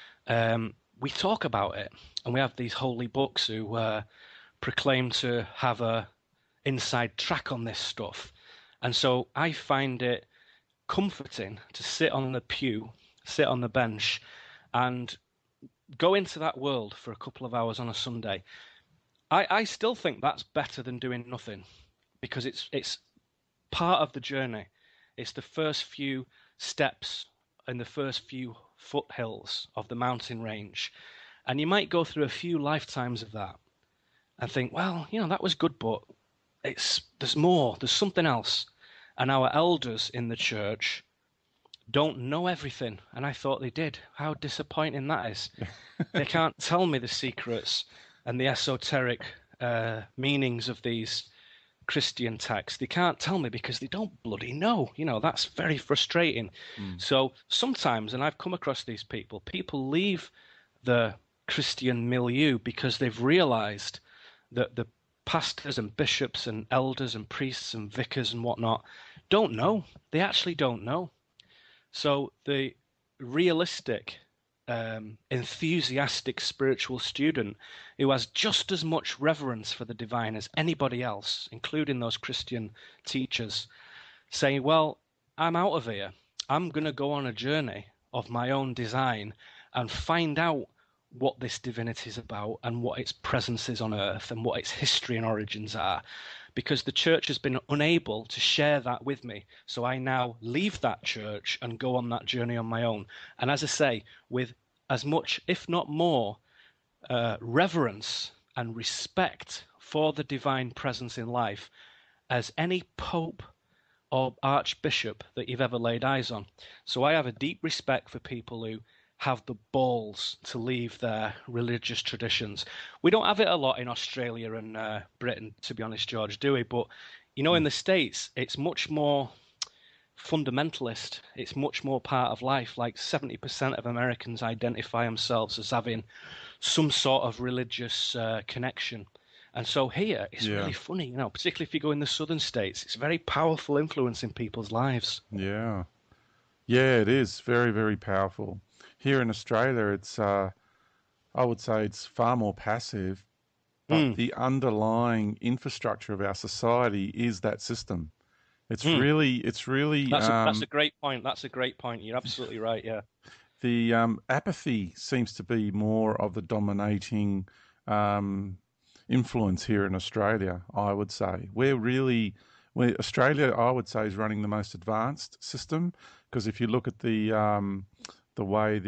we talk about it, and we have these holy books who proclaim to have a inside track on this stuff. And so I find it comforting to sit on the pew, sit on the bench, and go into that world for a couple of hours on a Sunday. I still think that's better than doing nothing, because it's part of the journey. It's the first few steps and the first few foothills of the mountain range. And you might go through a few lifetimes of that and think, well, that was good, but there's more, there's something else. And our elders in the church don't know everything, and I thought they did. How disappointing that is. They can't tell me the secrets and the esoteric meanings of these Christian texts. They can't tell me because they don't bloody know. That's very frustrating. So sometimes, and I've come across these people leave the Christian milieu because they've realized that the pastors and bishops and elders and priests and vicars and whatnot don't know. They actually don't know. So the realistic, enthusiastic spiritual student who has just as much reverence for the divine as anybody else, including those Christian teachers, saying, well, I'm out of here. I'm going to go on a journey of my own design and find out what this divinity is about and what its presence is on earth and what its history and origins are, because the church has been unable to share that with me. So I now leave that church and go on that journey on my own. And as I say, with as much, if not more, reverence and respect for the divine presence in life as any pope or archbishop that you've ever laid eyes on. So I have a deep respect for people who have the balls to leave their religious traditions. We don't have it a lot in Australia and Britain, to be honest, George, do we? But, in the States, it's much more fundamentalist. It's much more part of life. Like 70% of Americans identify themselves as having some sort of religious connection. And so here, it's really funny, particularly if you go in the southern states, it's a very powerful influence in people's lives. Yeah. Yeah, it is very, very powerful. Here in Australia, it's, I would say it's far more passive, but the underlying infrastructure of our society is that system. It's really. That's a great point. That's a great point. You're absolutely right. Yeah. The apathy seems to be more of the dominating influence here in Australia, I would say. Australia, I would say, is running the most advanced system, because if you look at the way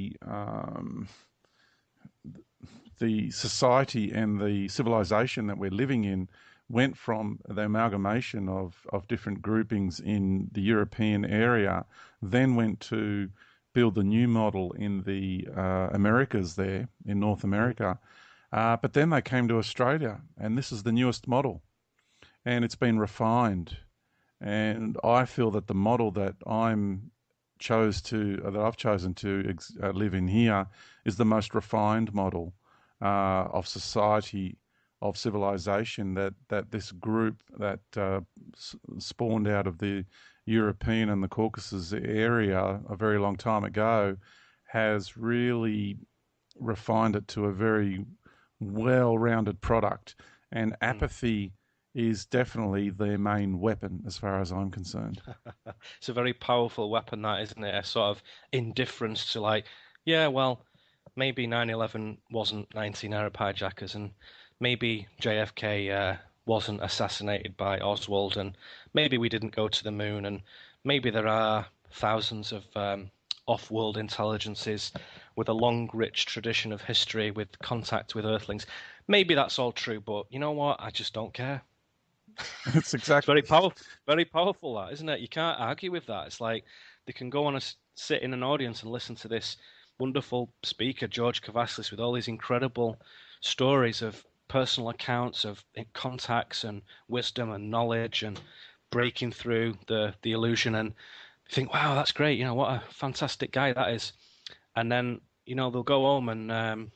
the society and the civilization that we're living in went from the amalgamation of different groupings in the European area, then went to build the new model in the Americas there, in North America. But then they came to Australia, and this is the newest model, and it's been refined. And I feel that the model that I've chosen to live in here is the most refined model of society, of civilization that this group that spawned out of the European and the Caucasus area a very long time ago has really refined it to a very well-rounded product. And apathy is definitely their main weapon, as far as I'm concerned. It's a very powerful weapon, that, isn't it? A sort of indifference to, like, yeah, well, maybe 9/11 wasn't 19 Arab hijackers, and maybe JFK wasn't assassinated by Oswald, and maybe we didn't go to the moon, and maybe there are thousands of off-world intelligences with a long, rich tradition of history with contact with Earthlings. Maybe that's all true, but you know what? I just don't care. It's It's exactly. very powerful, that, isn't it? You can't argue with that. It's like they can go on sit in an audience and listen to this wonderful speaker, George Kavassilas, with all these incredible stories of personal accounts of contacts and wisdom and knowledge and breaking through the illusion, and think, wow, that's great. You know, what a fantastic guy that is. And then, you know, they'll go home and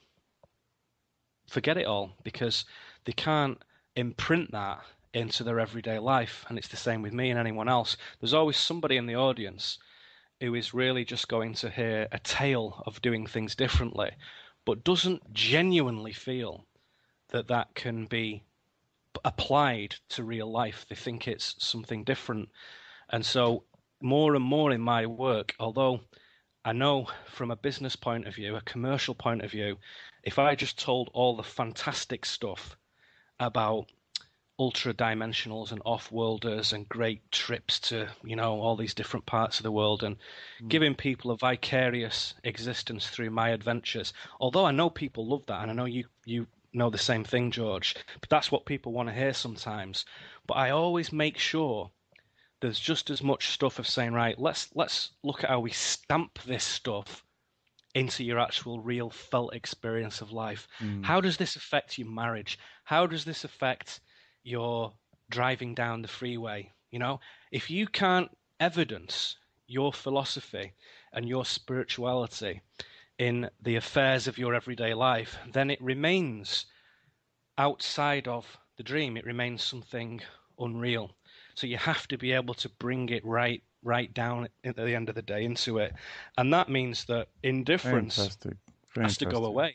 forget it all because they can't imprint that into their everyday life. And it's the same with me and anyone else. There's always somebody in the audience who is really just going to hear a tale of doing things differently, but doesn't genuinely feel that that can be applied to real life. They think it's something different. And so more and more in my work, although I know from a business point of view, a commercial point of view, if I just told all the fantastic stuff about ultra dimensionals and off-worlders and great trips to, you know, all these different parts of the world and giving people a vicarious existence through my adventures, although I know people love that, and I know you know the same thing, George, but that's what people want to hear sometimes. But I always make sure there's just as much stuff of saying, right, let's look at how we stamp this stuff into your actual real felt experience of life. How does this affect your marriage? How does this affect your driving down the freeway? You know, if you can't evidence your philosophy and your spirituality in the affairs of your everyday life, then it remains outside of the dream. It remains something unreal. So you have to be able to bring it right down at the end of the day into it. And that means that indifference Fantastic. has to go Fantastic. away.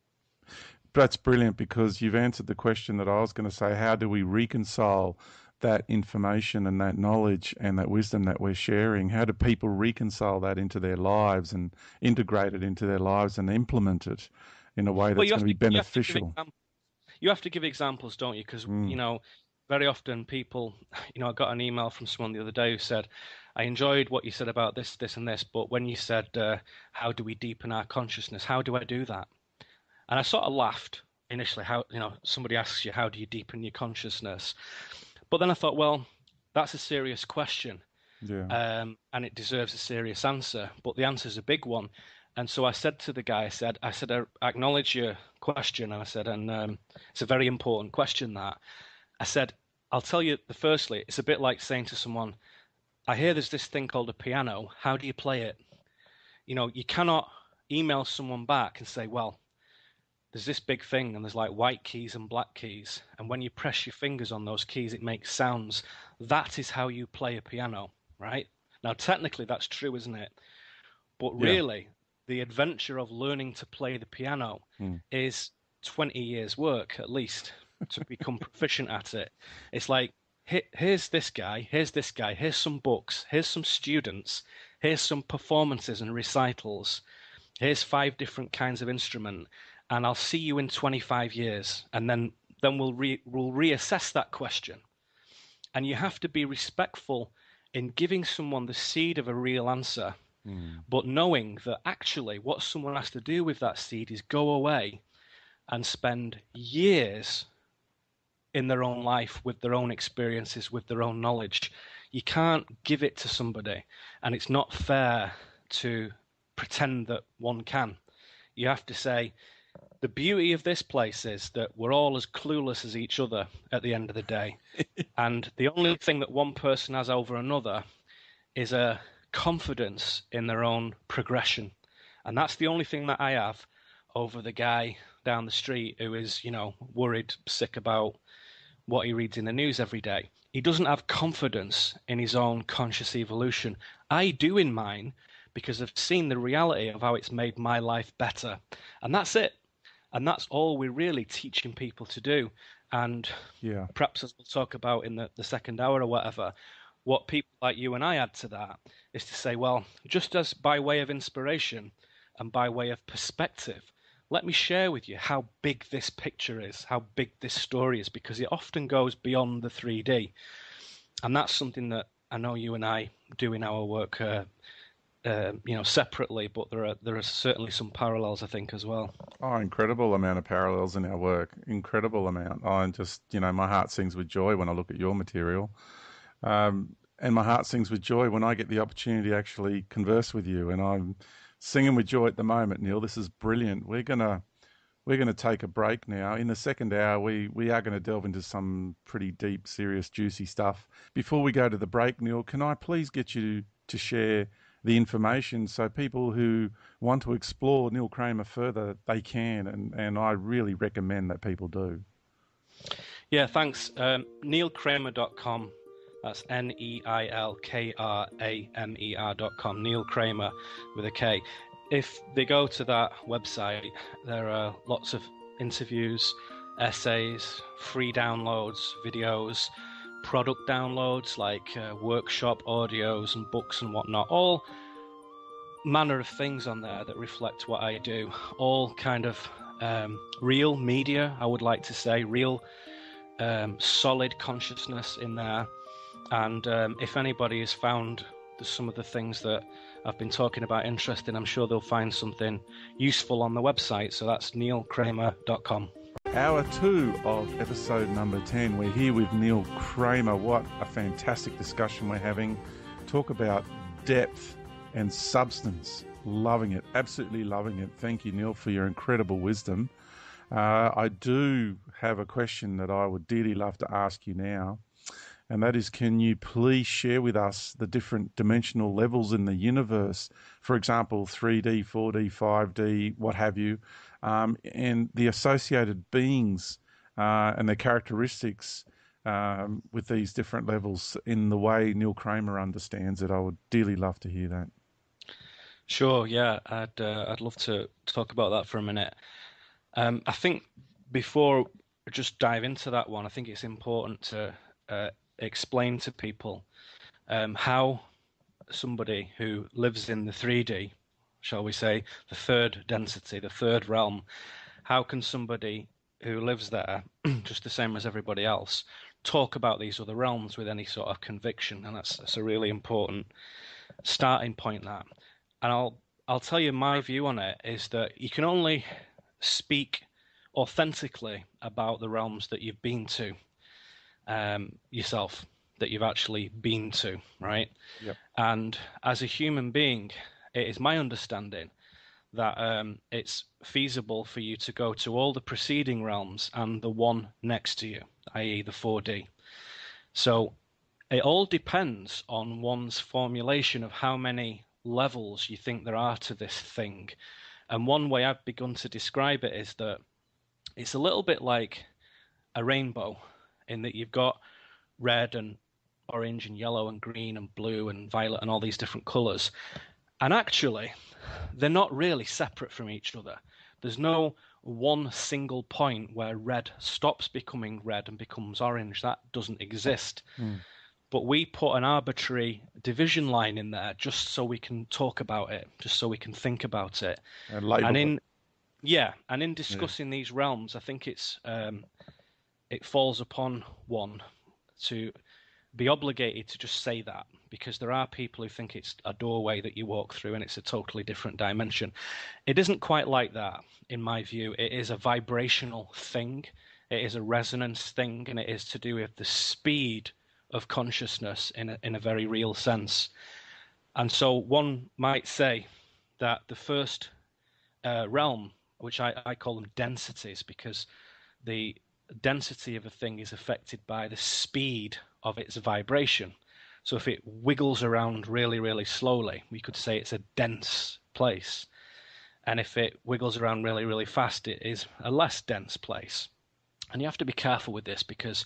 That's brilliant because you've answered the question that I was going to say. How do we reconcile that information and that knowledge and that wisdom that we're sharing? How do people reconcile that into their lives and integrate it into their lives and implement it in a way Well, that's going to be beneficial? You have to give examples, don't you? Because, you know, very often people, you know, I got an email from someone the other day who said, I enjoyed what you said about this, this, and this, but when you said, how do we deepen our consciousness? How do I do that? And I sort of laughed initially. How, you know, somebody asks you, how do you deepen your consciousness? But then I thought, well, that's a serious question. Yeah. And it deserves a serious answer. But the answer's a big one. And so I said to the guy, I said, I acknowledge your question. And I said, and it's a very important question that. I said, I'll tell you, firstly, it's a bit like saying to someone, I hear there's this thing called a piano. How do you play it? You know, you cannot email someone back and say, well, there's this big thing and there's like white keys and black keys. And when you press your fingers on those keys, it makes sounds. That is how you play a piano, right? Now, technically, that's true, isn't it? But Yeah. really, the adventure of learning to play the piano is 20 years' work, at least, to become proficient at it. It's like, here's this guy, here's some books, here's some students, here's some performances and recitals, here's 5 different kinds of instrument, and I'll see you in 25 years, and then we'll reassess that question. And you have to be respectful in giving someone the seed of a real answer, but knowing that actually what someone has to do with that seed is go away and spend years in their own life with their own experiences, with their own knowledge. You can't give it to somebody, and it's not fair to pretend that one can. You have to say, the beauty of this place is that we're all as clueless as each other at the end of the day. And the only thing that one person has over another is a confidence in their own progression. And that's the only thing that I have over the guy down the street who is, you know, worried, sick about what he reads in the news every day. He doesn't have confidence in his own conscious evolution. I do in mine because I've seen the reality of how it's made my life better. And that's it. And that's all we're really teaching people to do. And Yeah. perhaps, as we'll talk about in the second hour or whatever, what people like you and I add to that is to say, well, just as by way of inspiration and by way of perspective, let me share with you how big this picture is, how big this story is, because it often goes beyond the 3D. And that's something that I know you and I do in our work, separately, but there are certainly some parallels, I think, as well. Oh, incredible amount of parallels in our work. Incredible amount. Oh, and just, my heart sings with joy when I look at your material. And my heart sings with joy when I get the opportunity to actually converse with you. And I'm singing with joy at the moment, Neil. This is brilliant. We're gonna take a break now. In the second hour, we are going to delve into some pretty deep, serious, juicy stuff. Before we go to the break, Neil, can I please get you to share the information so people who want to explore Neil Kramer further, they can, and I really recommend that people do. Yeah, thanks. NeilKramer.com. That's NeilKramer.com. Neil Kramer with a K. If they go to that website, there are lots of interviews, essays, free downloads, videos, product downloads like workshop audios and books and whatnot. All manner of things on there that reflect what I do. All kind of real media, I would like to say, real solid consciousness in there. And if anybody has found some of the things that I've been talking about interesting, I'm sure they'll find something useful on the website. So that's neilkramer.com. Hour 2 of episode number 10. We're here with Neil Kramer. What a fantastic discussion we're having. Talk about depth and substance. Loving it. Absolutely loving it. Thank you, Neil, for your incredible wisdom. I do have a question that I would dearly love to ask you now. And that is, can you please share with us the different dimensional levels in the universe? For example, 3D, 4D, 5D, what have you, and the associated beings and their characteristics with these different levels in the way Neil Kramer understands it. I would dearly love to hear that. Sure, yeah, I'd love to talk about that for a minute. I think before I just dive into that one, I think it's important to explain to people how somebody who lives in the 3D, shall we say, the third density, the third realm, how can somebody who lives there, just the same as everybody else, talk about these other realms with any sort of conviction? And that's a really important starting point, that. And I'll tell you my view on it is that you can only speak authentically about the realms that you've been to yourself, that you've actually been to, right? Yep. And as a human being, it is my understanding that it's feasible for you to go to all the preceding realms and the one next to you, i.e. the 4D. So it all depends on one's formulation of how many levels you think there are to this thing. And one way I've begun to describe it is that it's a little bit like a rainbow, in that you've got red and orange and yellow and green and blue and violet and all these different colours. And actually, they're not really separate from each other. There's no one single point where red stops becoming red and becomes orange. That doesn't exist. But we put an arbitrary division line in there just so we can talk about it, just so we can think about it. And in discussing these realms, I think it falls upon one to be obligated to just say that, because there are people who think it's a doorway that you walk through and it's a totally different dimension. It isn't quite like that, in my view. It is a vibrational thing. It is a resonance thing, and it is to do with the speed of consciousness in a very real sense. And so one might say that the first realm, which I call them densities, because the density of a thing is affected by the speed of its vibration. So if it wiggles around really, really slowly, we could say it's a dense place. And if it wiggles around really, really fast, it is a less dense place. And you have to be careful with this, because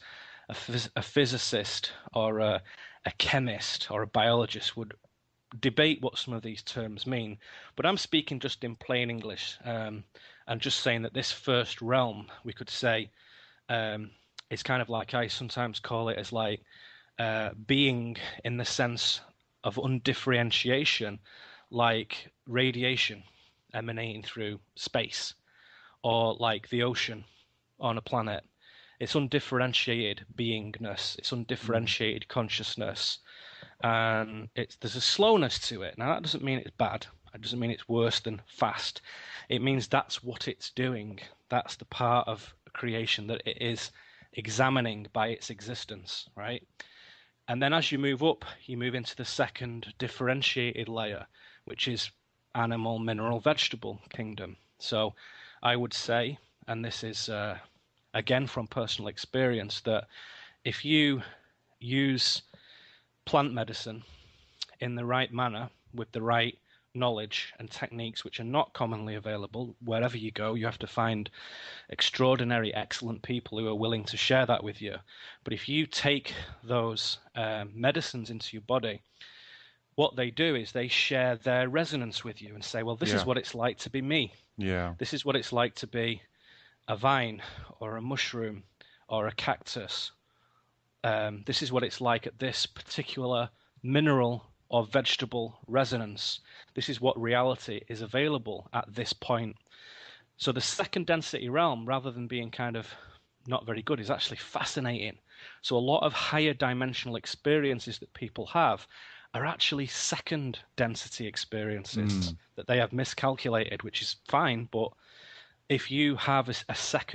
a physicist or a chemist or a biologist would debate what some of these terms mean. But I'm speaking just in plain English, and just saying that this first realm, we could say, it's kind of like, I sometimes call it as like being in the sense of undifferentiation, like radiation emanating through space, or like the ocean on a planet. It's undifferentiated beingness, it's undifferentiated consciousness, and there's a slowness to it. Now that doesn't mean it's bad. It doesn't mean it's worse than fast. It means that's what it's doing. That's the part of creation that it is examining by its existence, right? And then as you move up, you move into the second differentiated layer, which is animal, mineral, vegetable kingdom. So I would say, and this is again from personal experience, that if you use plant medicine in the right manner with the right knowledge and techniques, which are not commonly available wherever you go, you have to find extraordinary, excellent people who are willing to share that with you. But if you take those medicines into your body, what they do is they share their resonance with you and say, well, this is what it's like to be me. Yeah. This is what it's like to be a vine or a mushroom or a cactus. This is what it's like at this particular mineral or vegetable resonance. This is what reality is available at this point. So the second density realm, rather than being kind of not very good, is actually fascinating. So a lot of higher dimensional experiences that people have are actually second density experiences that they have miscalculated, which is fine. But if you have a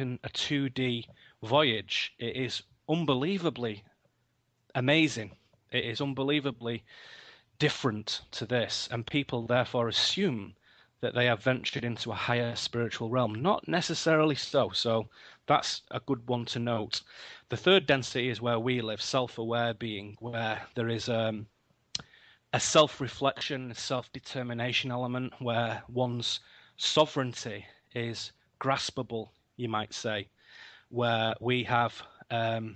2D voyage, it is unbelievably amazing. It is unbelievably different to this, and people therefore assume that they have ventured into a higher spiritual realm. Not necessarily so. So that's a good one to note. The third density is where we live, self-aware being, where there is a self-reflection, a self-determination element, where one's sovereignty is graspable, you might say, where we have a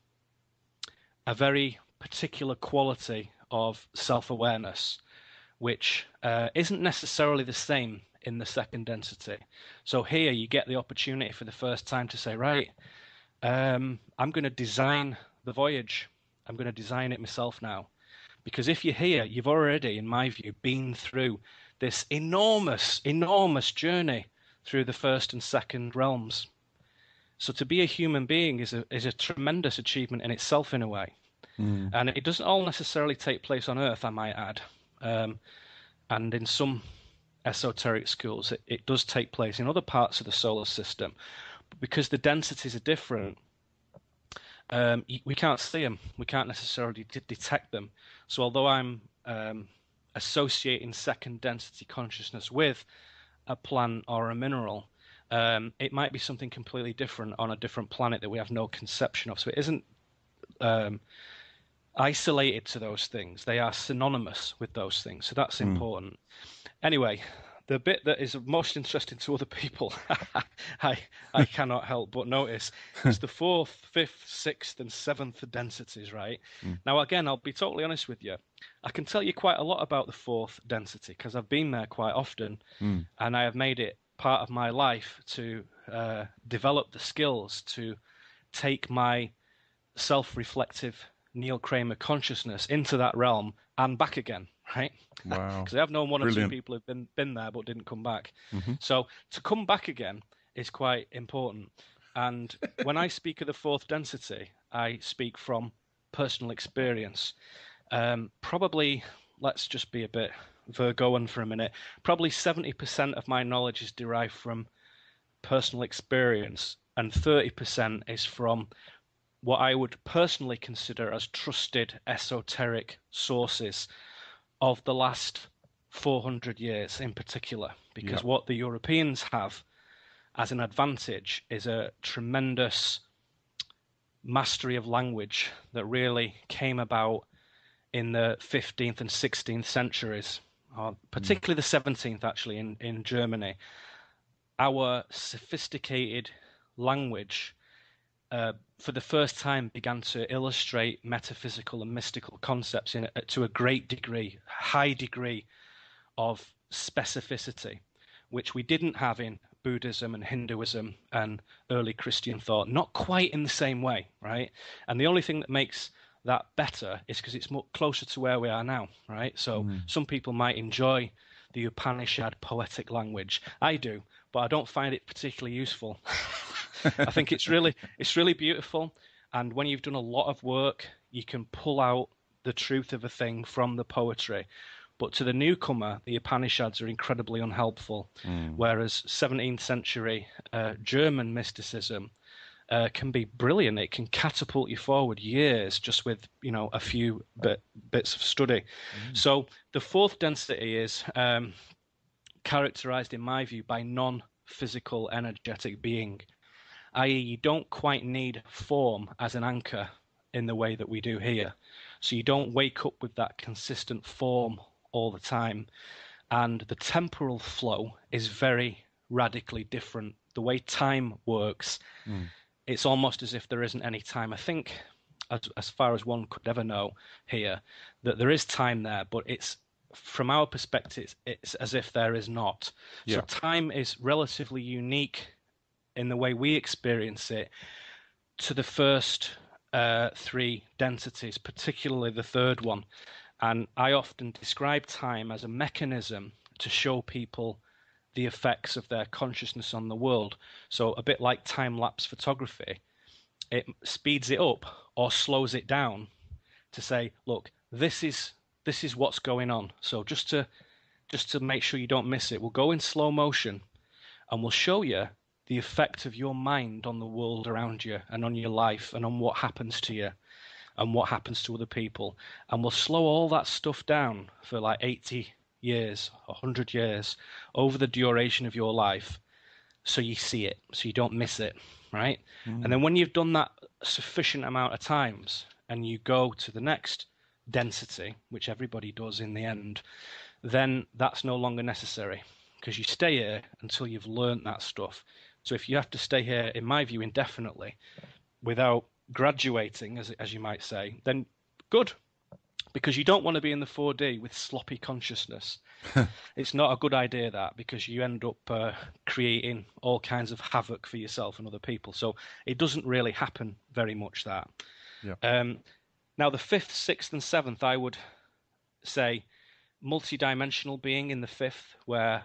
very particular quality of self-awareness, which isn't necessarily the same in the second density. So here you get the opportunity for the first time to say, right, I'm going to design the voyage. I'm going to design it myself now. Because if you're here, you've already, in my view, been through this enormous, enormous journey through the first and second realms. So to be a human being is a tremendous achievement in itself, in a way. And it doesn't all necessarily take place on Earth, I might add. And in some esoteric schools, it does take place in other parts of the solar system. But because the densities are different, we can't see them. We can't necessarily detect them. So although I'm associating second density consciousness with a plant or a mineral, it might be something completely different on a different planet that we have no conception of. So it isn't isolated to those things. They are synonymous with those things. So that's important. Anyway, the bit that is most interesting to other people, I cannot help but notice, is the fourth, fifth, sixth, and seventh densities, right? Now, again, I'll be totally honest with you. I can tell you quite a lot about the fourth density because I've been there quite often, and I have made it part of my life to develop the skills to take my self-reflective Neil Kramer consciousness into that realm and back again, right? Wow. Because I have known one Brilliant. or two people who've been there but didn't come back. So to come back again is quite important. And when I speak of the fourth density, I speak from personal experience. Probably, let's just be a bit Virgoan for a minute, probably 70% of my knowledge is derived from personal experience, and 30% is from what I would personally consider as trusted esoteric sources of the last 400 years in particular. Because what the Europeans have as an advantage is a tremendous mastery of language that really came about in the 15th and 16th centuries, or particularly the 17th actually in Germany. Our sophisticated language for the first time, began to illustrate metaphysical and mystical concepts to a great degree, high degree of specificity, which we didn't have in Buddhism and Hinduism and early Christian thought, not quite in the same way, right? And the only thing that makes that better is because it's more closer to where we are now, right? So some people might enjoy the Upanishad poetic language. I do, but I don't find it particularly useful. I think it's really beautiful, and when you've done a lot of work, you can pull out the truth of a thing from the poetry. But to the newcomer, the Upanishads are incredibly unhelpful, whereas 17th century German mysticism can be brilliant. It can catapult you forward years just with a few bits of study. So the fourth density is characterized, in my view, by non-physical energetic being, i.e. you don't quite need form as an anchor in the way that we do here. So you don't wake up with that consistent form all the time. And the temporal flow is very radically different. The way time works, it's almost as if there isn't any time. I think, as far as one could ever know here, that there is time there, but it's, from our perspective, it's as if there is not. So time is relatively unique in the way we experience it to the first three densities, particularly the third one. And I often describe time as a mechanism to show people the effects of their consciousness on the world. So a bit like time-lapse photography, it speeds it up or slows it down to say, look, this is what's going on. So just to make sure you don't miss it, we'll go in slow motion and we'll show you the effect of your mind on the world around you and on your life and on what happens to you and what happens to other people. And we'll slow all that stuff down for like 80 years, 100 years, over the duration of your life, so you see it, so you don't miss it, right? And then when you've done that sufficient amount of times and you go to the next density, which everybody does in the end, then that's no longer necessary because you stay here until you've learned that stuff. So if you have to stay here, in my view, indefinitely without graduating, as you might say, then good, because you don't want to be in the 4D with sloppy consciousness. It's not a good idea, that, because you end up creating all kinds of havoc for yourself and other people. So it doesn't really happen very much, that. Now, the fifth, sixth, and seventh, I would say multidimensional being in the fifth, where,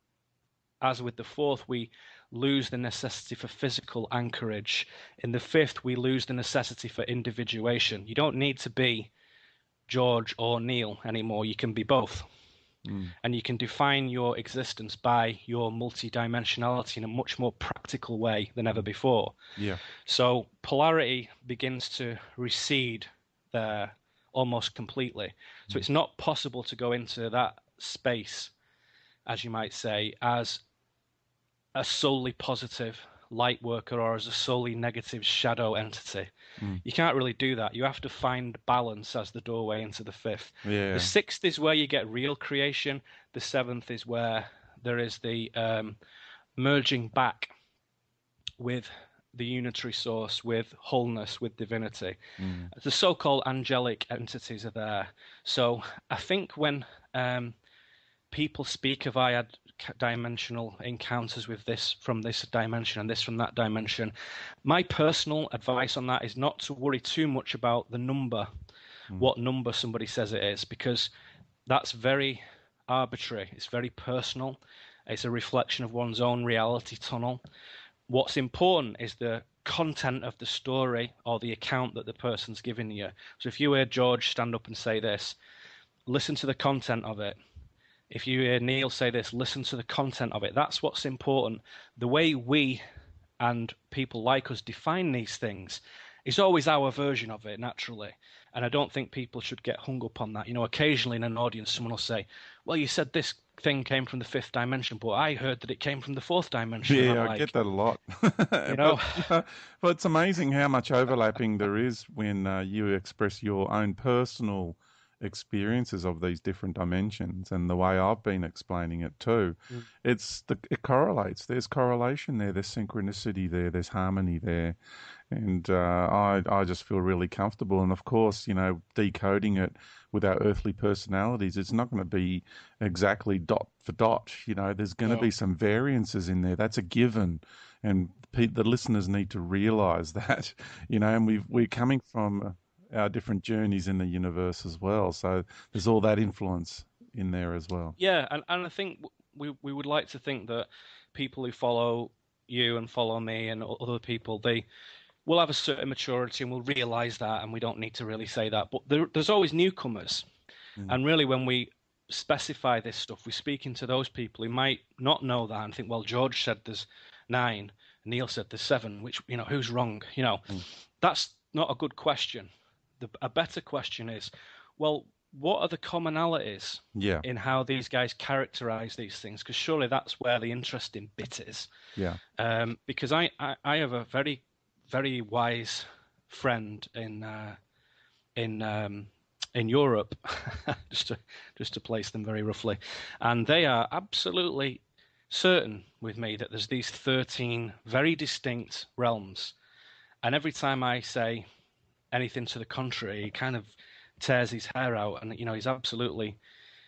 as with the fourth, we lose the necessity for physical anchorage. In the fifth, we lose the necessity for individuation. You don't need to be George or Neil anymore. You can be both. And you can define your existence by your multidimensionality in a much more practical way than ever before. So polarity begins to recede there almost completely. So it's not possible to go into that space, as you might say, as a solely positive light worker or as a solely negative shadow entity. You can't really do that. You have to find balance as the doorway into the fifth. The sixth is where you get real creation. The seventh is where there is the merging back with the unitary source, with wholeness, with divinity. The so-called angelic entities are there. So I think when people speak of I had dimensional encounters with this from this dimension and this from that dimension, my personal advice on that is not to worry too much about the number, what number somebody says it is, because that's very arbitrary. It's very personal. It's a reflection of one's own reality tunnel. What's important is the content of the story or the account that the person's giving you. So if you hear George stand up and say this, listen to the content of it. If you hear Neil say this, listen to the content of it. That's what's important. The way we and people like us define these things is always our version of it, naturally. And I don't think people should get hung up on that. Occasionally in an audience, someone will say, well, you said this thing came from the fifth dimension, but I heard that it came from the fourth dimension. Yeah, I get that a lot. But it's amazing how much overlapping there is when you express your own personal experiences of these different dimensions, and the way I've been explaining it too, Mm. it correlates. There's correlation there. There's synchronicity there. There's harmony there, and I just feel really comfortable. And of course, decoding it with our earthly personalities, it's not going to be exactly dot for dot. There's going to No. be some variances in there. That's a given, and the listeners need to realise that. And we're coming from our different journeys in the universe as well. So there's all that influence in there as well. Yeah, and I think we would like to think that people who follow you and follow me and other people, they will have a certain maturity and will realize that, and we don't need to really say that. But there's always newcomers, Mm. and really when we specify this stuff, we're speaking to those people who might not know that and think, well, George said there's 9, Neil said there's 7, which, who's wrong? Mm. That's not a good question. A better question is, well, what are the commonalities Yeah, in how these guys characterize these things? Because surely that's where the interesting bit is. yeah. Because I have a very, very wise friend in Europe, just to place them very roughly, and they are absolutely certain with me that there's these 13 very distinct realms, and every time I say anything to the contrary, he kind of tears his hair out, and he's absolutely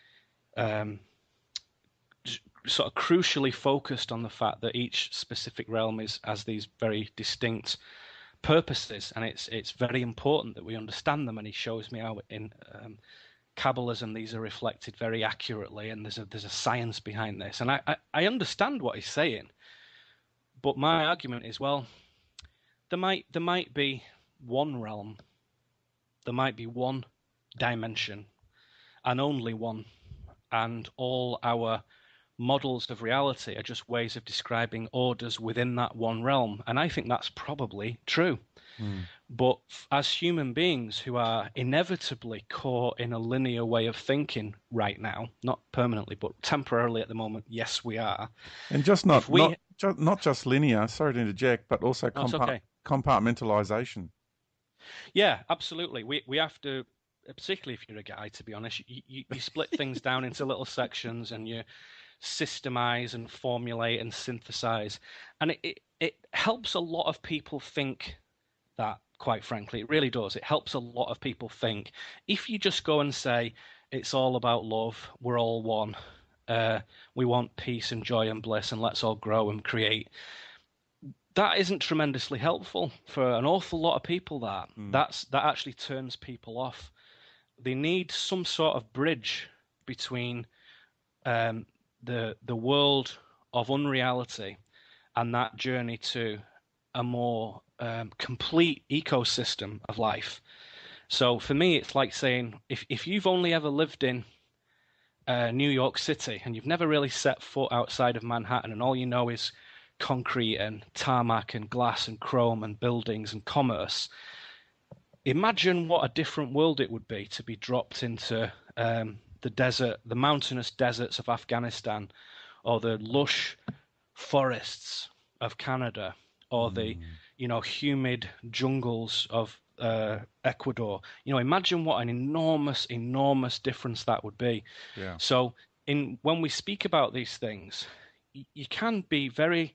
sort of crucially focused on the fact that each specific realm has these very distinct purposes, and it's very important that we understand them. And he shows me how in Kabbalism these are reflected very accurately, and there's a science behind this, and I understand what he's saying, but my argument is, well, there might be one realm, there might be one dimension, and only one, and all our models of reality are just ways of describing orders within that one realm. And I think that's probably true. Mm. But as human beings who are inevitably caught in a linear way of thinking right now, not permanently, but temporarily at the moment, yes, we are. And just not just linear. Sorry to interject, but also Oh, it's okay. compartmentalization. Yeah, absolutely. We have to, particularly if you're a guy, to be honest, you split things down into little sections, and you systemize and formulate and synthesize. And it helps a lot of people think that, quite frankly. It really does. It helps a lot of people think. If you just go and say, it's all about love, we're all one, we want peace and joy and bliss, and let's all grow and create, that isn't tremendously helpful for an awful lot of people. That actually turns people off. They need some sort of bridge between the world of unreality and that journey to a more complete ecosystem of life. So for me, it's like saying, if you've only ever lived in New York City and you've never really set foot outside of Manhattan, and all you know is concrete and tarmac and glass and chrome and buildings and commerce, imagine what a different world it would be to be dropped into the desert, the mountainous deserts of Afghanistan, or the lush forests of Canada, or the humid jungles of Ecuador. Imagine what an enormous difference that would be. Yeah. So when we speak about these things, you can be very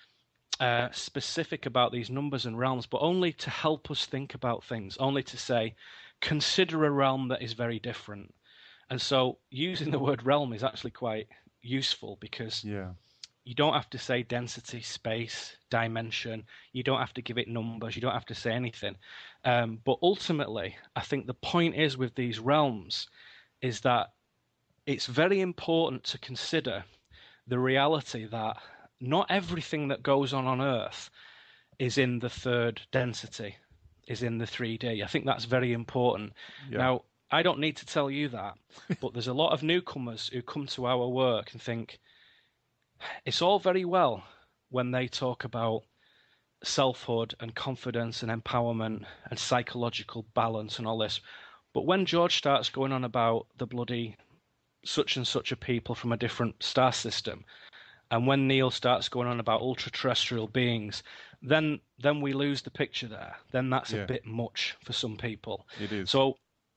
specific about these numbers and realms, but only to help us think about things, only to say, consider a realm that is very different. And so using the word realm is actually quite useful, because you don't have to say density, space, dimension. You don't have to give it numbers. You don't have to say anything. But ultimately, I think the point is with these realms is that it's very important to consider the reality that not everything that goes on Earth is in the third density, is in the 3D. I think that's very important. Yeah. Now, I don't need to tell you that, but there's a lot of newcomers who come to our work and think, it's all very well when they talk about selfhood and confidence and empowerment and psychological balance and all this, but when George starts going on about the bloody such and such a people from a different star system, and when Neil starts going on about ultra-terrestrial beings, then we lose the picture there. Then that's a bit much for some people. It is. So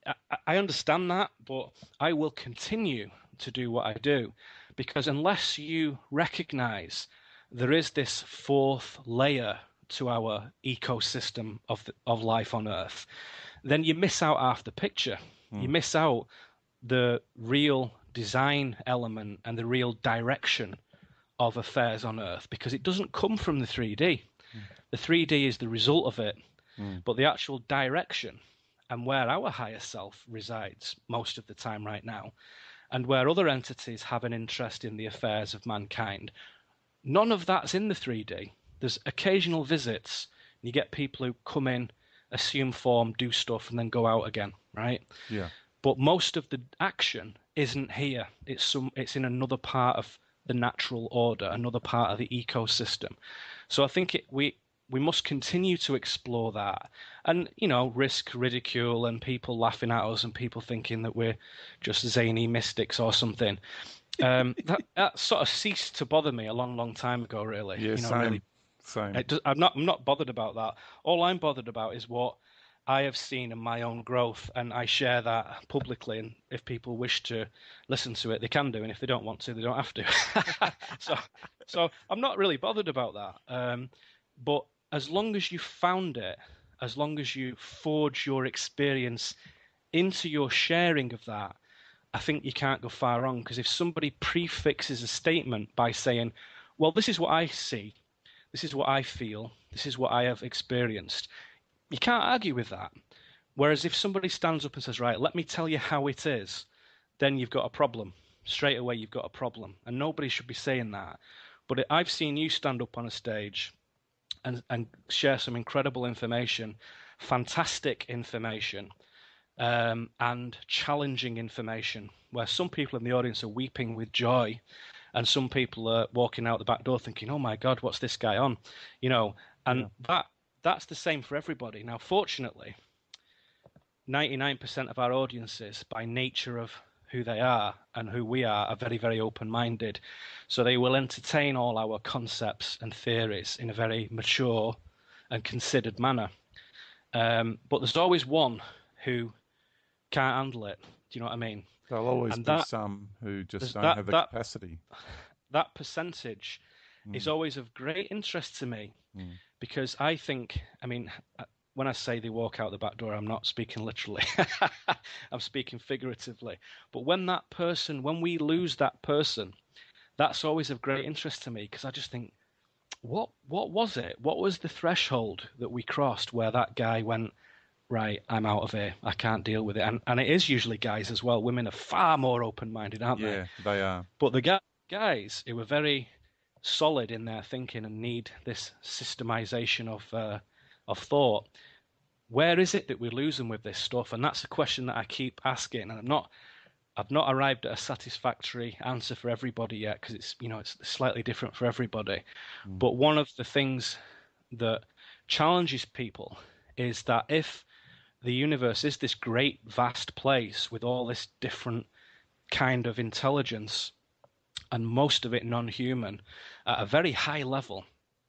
I understand that, but I will continue to do what I do because unless you recognize there is this fourth layer to our ecosystem of life on Earth, then you miss out half the picture. You miss out the real design element and the real direction of affairs on Earth because it doesn't come from the 3D. The 3D is the result of it, but the actual direction and where our higher self resides most of the time right now, and where other entities have an interest in the affairs of mankind, none of that's in the 3D. There's occasional visits. You get people who come in, assume form, do stuff, and then go out again, right? Yeah. But most of the action isn't here. It's in another part of the natural order, another part of the ecosystem. So I think we must continue to explore that, and risk ridicule and people laughing at us and people thinking that we're just zany mystics or something. That sort of ceased to bother me a long time ago, really. Yeah, same. Really, Same. I'm not bothered about that. All I'm bothered about is what I have seen in my own growth, and I share that publicly. And if people wish to listen to it, they can do, and if they don't want to, they don't have to. so I'm not really bothered about that. But as long as you found it, as long as you forge your experience into your sharing of that, I think you can't go far wrong. Because if somebody prefixes a statement by saying, well, this is what I see, this is what I feel, this is what I have experienced, you can't argue with that. Whereas if somebody stands up and says, right, let me tell you how it is, then you've got a problem. Straight away, you've got a problem. And nobody should be saying that. But I've seen you stand up on a stage and share some incredible information, fantastic information, and challenging information, where some people in the audience are weeping with joy, and some people are walking out the back door thinking, "Oh my God, what's this guy on?" And that's the same for everybody. Now, fortunately, 99% of our audiences, by nature of who they are and who we are very, very open-minded. So they will entertain all our concepts and theories in a very mature and considered manner. But there's always one who can't handle it. Do you know what I mean? There'll always be some who just don't have the capacity. That percentage is always of great interest to me because I think, when I say they walk out the back door, I'm not speaking literally. I'm speaking figuratively. But when we lose that person, that's always of great interest to me because I just think, what was it? What was the threshold that we crossed where that guy went, right, I'm out of here. I can't deal with it. And it is usually guys as well. Women are far more open-minded, aren't they? Yeah, they are. But the guys who are very solid in their thinking and need this systemization of thought, where is it that we lose them with this stuff? And that's a question that I keep asking, and I've not arrived at a satisfactory answer for everybody yet because it's slightly different for everybody. But one of the things that challenges people is that if the universe is this great vast place with all this different kind of intelligence, and most of it non-human at a very high level,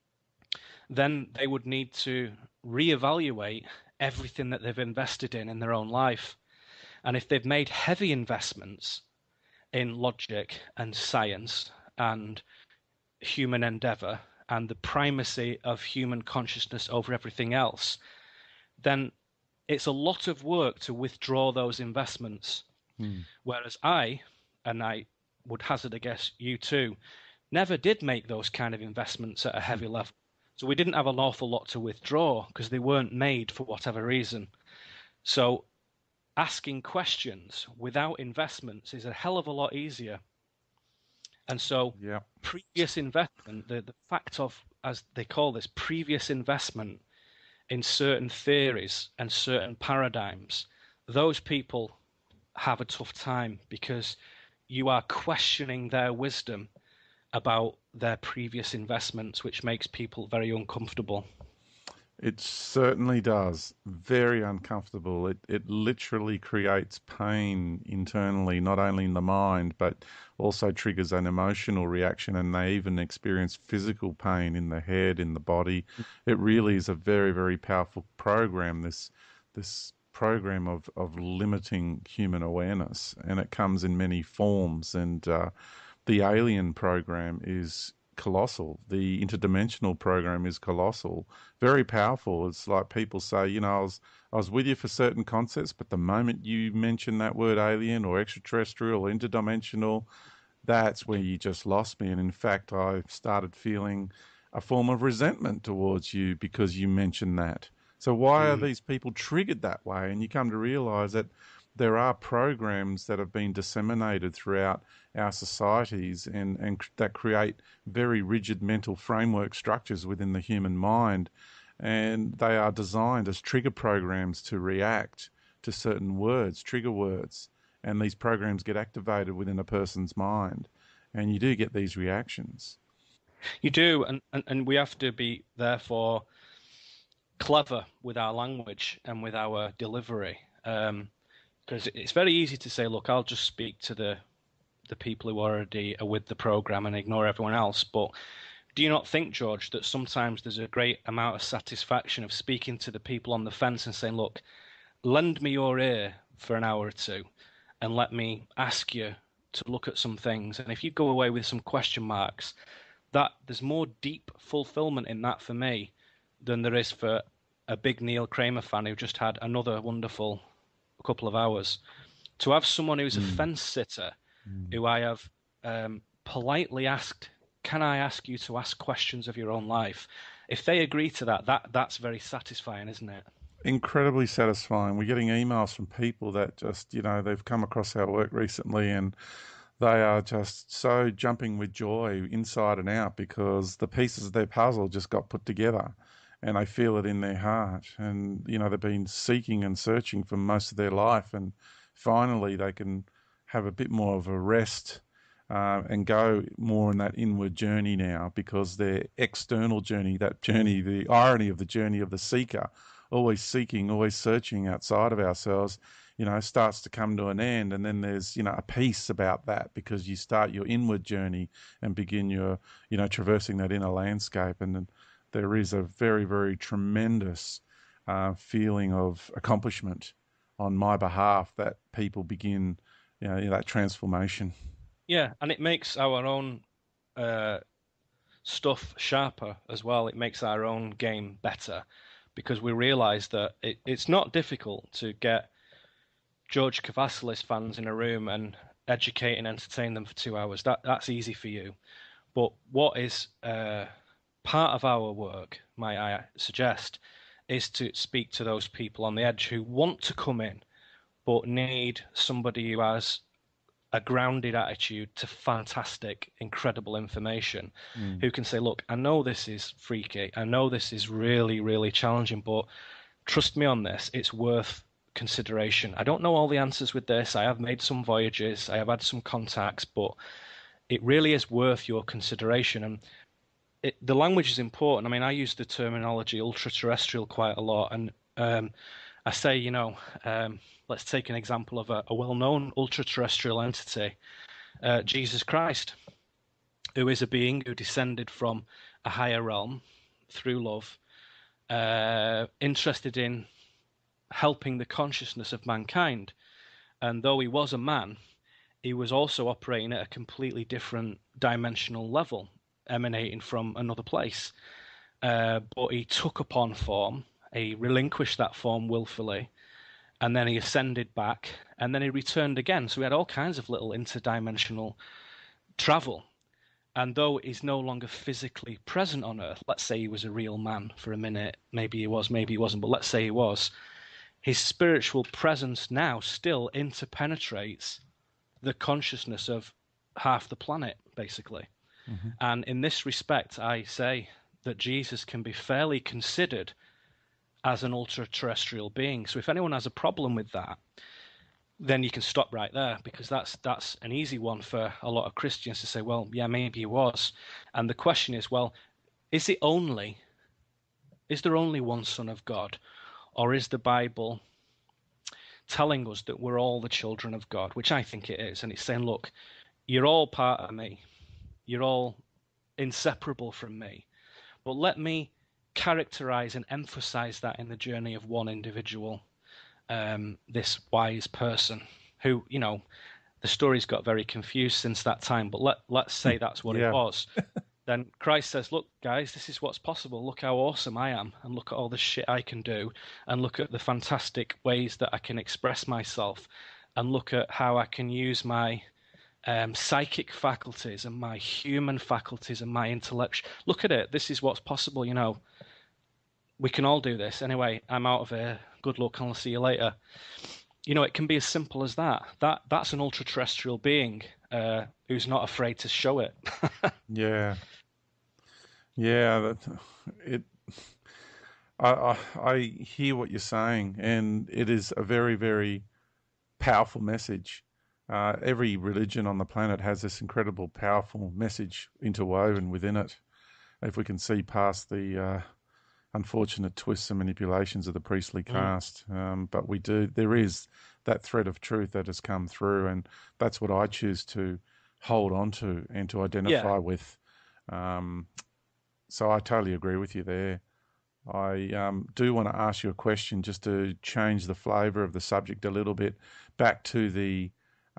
then they would need to reevaluate everything that they've invested in their own life. And if they've made heavy investments in logic and science and human endeavor and the primacy of human consciousness over everything else, then it's a lot of work to withdraw those investments. Whereas I would hazard a guess, you too, never did make those kind of investments at a heavy level. So we didn't have an awful lot to withdraw because they weren't made for whatever reason. So asking questions without investments is a hell of a lot easier. And so previous investment, the fact of, as they call this, previous investment in certain theories and certain paradigms, those people have a tough time because you are questioning their wisdom about their previous investments, which makes people very uncomfortable. It certainly does. Very uncomfortable. It literally creates pain internally, not only in the mind, but also triggers an emotional reaction, and they even experience physical pain in the head, in the body. It really is a very, very powerful program, this program of limiting human awareness, and it comes in many forms. And the alien program is colossal. The interdimensional program is colossal. Very powerful. It's like people say, I was with you for certain concepts, but the moment you mention that word alien or extraterrestrial or interdimensional, that's where you just lost me. And in fact, I started feeling a form of resentment towards you because you mentioned that. So why are these people triggered that way? And you come to realize that there are programs that have been disseminated throughout our societies and that create very rigid mental framework structures within the human mind. And they are designed as trigger programs to react to certain words, trigger words. And these programs get activated within a person's mind. And you do get these reactions. You do, and we have to be, therefore, clever with our language and with our delivery. Because it's very easy to say, look, I'll just speak to the people who already are with the program and ignore everyone else. But do you not think, George, that sometimes there's a great amount of satisfaction of speaking to the people on the fence and saying, look, lend me your ear for an hour or two and let me ask you to look at some things. And if you go away with some question marks, that there's more deep fulfillment in that for me than there is for a big Neil Kramer fan who just had another wonderful couple of hours. To have someone who's a fence sitter, who I have politely asked, can I ask you to ask questions of your own life? If they agree to that's very satisfying, isn't it? Incredibly satisfying. We're getting emails from people that just, they've come across our work recently and they are just so jumping with joy inside and out because the pieces of their puzzle just got put together and they feel it in their heart. And, they've been seeking and searching for most of their life. And finally, they can have a bit more of a rest and go more on that inward journey now because their external journey, that journey, the irony of the journey of the seeker, always seeking, always searching outside of ourselves, starts to come to an end. And then there's, a peace about that because you start your inward journey and begin your, traversing that inner landscape. And then there is a very, very tremendous feeling of accomplishment on my behalf that people begin, that transformation. Yeah, and it makes our own stuff sharper as well. It makes our own game better because we realise that it's not difficult to get George Kavassilas fans in a room and educate and entertain them for 2 hours. That's easy for you. But what is part of our work, might I suggest, is to speak to those people on the edge who want to come in but need somebody who has a grounded attitude to fantastic, incredible information, who can say, look, I know this is freaky. I know this is really, really challenging, but trust me on this. It's worth consideration. I don't know all the answers with this. I have made some voyages. I have had some contacts, but it really is worth your consideration. And the language is important. I mean, I use the terminology ultra-terrestrial quite a lot. And I say, let's take an example of a well-known ultra-terrestrial entity, Jesus Christ, who is a being who descended from a higher realm through love, interested in helping the consciousness of mankind. And though he was a man, he was also operating at a completely different dimensional level, emanating from another place. But he took upon form, he relinquished that form willfully, and then he ascended back, and then he returned again. So we had all kinds of little interdimensional travel. And though he's no longer physically present on Earth, let's say he was a real man for a minute, maybe he was, maybe he wasn't, but let's say he was, his spiritual presence now still interpenetrates the consciousness of half the planet, basically. Mm-hmm. And in this respect, I say that Jesus can be fairly considered as an ultra-terrestrial being. So if anyone has a problem with that, then you can stop right there, because that's an easy one for a lot of Christians to say, well, yeah, maybe he was. And the question is, well, is there only one Son of God? Or is the Bible telling us that we're all the children of God, which I think it is. And it's saying, look, you're all part of me. You're all inseparable from me. But let me characterize and emphasize that in the journey of one individual. this wise person who, the story's got very confused since that time, but let's say that's what it Yeah. was. Then Christ says, look, guys, this is what's possible. Look how awesome I am, and look at all the shit I can do, and look at the fantastic ways that I can express myself, and look at how I can use my psychic faculties and my human faculties and my intellect. Look at it. This is what's possible, We can all do this. Anyway, I'm out of here. Good luck, and I'll see you later. It can be as simple as that. That's an ultra-terrestrial being who's not afraid to show it. Yeah. Yeah. I hear what you're saying, and it is a very, very powerful message. Every religion on the planet has this incredible, powerful message interwoven within it. If we can see past the unfortunate twists and manipulations of the priestly caste, but we do. There is that thread of truth that has come through, and that's what I choose to hold on to and to identify with. So I totally agree with you there. I do want to ask you a question just to change the flavour of the subject a little bit, back to the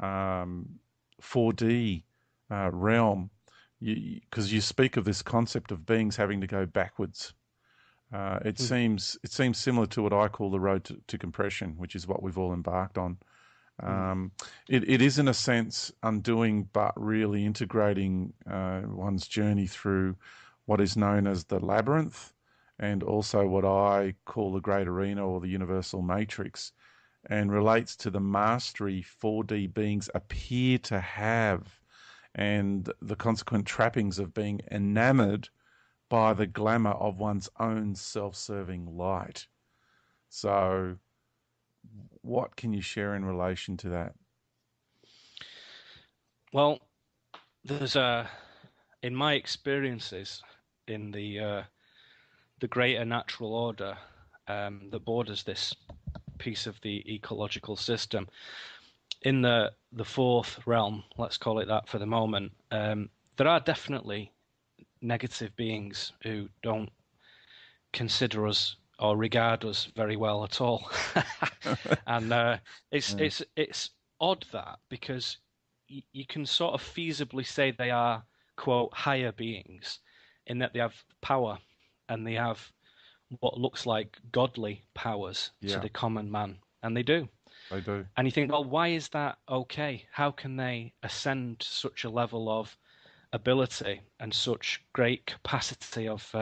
4D realm, because you speak of this concept of beings having to go backwards. It seems similar to what I call the road to compression, which is what we've all embarked on. It is, in a sense, undoing, but really integrating one's journey through what is known as the labyrinth, and also what I call the great arena or the universal matrix, and relates to the mastery 4D beings appear to have, and the consequent trappings of being enamored by the glamour of one's own self-serving light. So what can you share in relation to that? Well, there's in my experiences in the greater natural order that borders this piece of the ecological system, in the fourth realm, let's call it that for the moment, there are definitely negative beings who don't consider us or regard us very well at all. And it's odd that, because you can sort of feasibly say they are, quote, higher beings, in that they have power and they have what looks like godly powers to the common man, and they do. They do. And you think, well, why is that okay? How can they ascend to such a level of ability and such great capacity of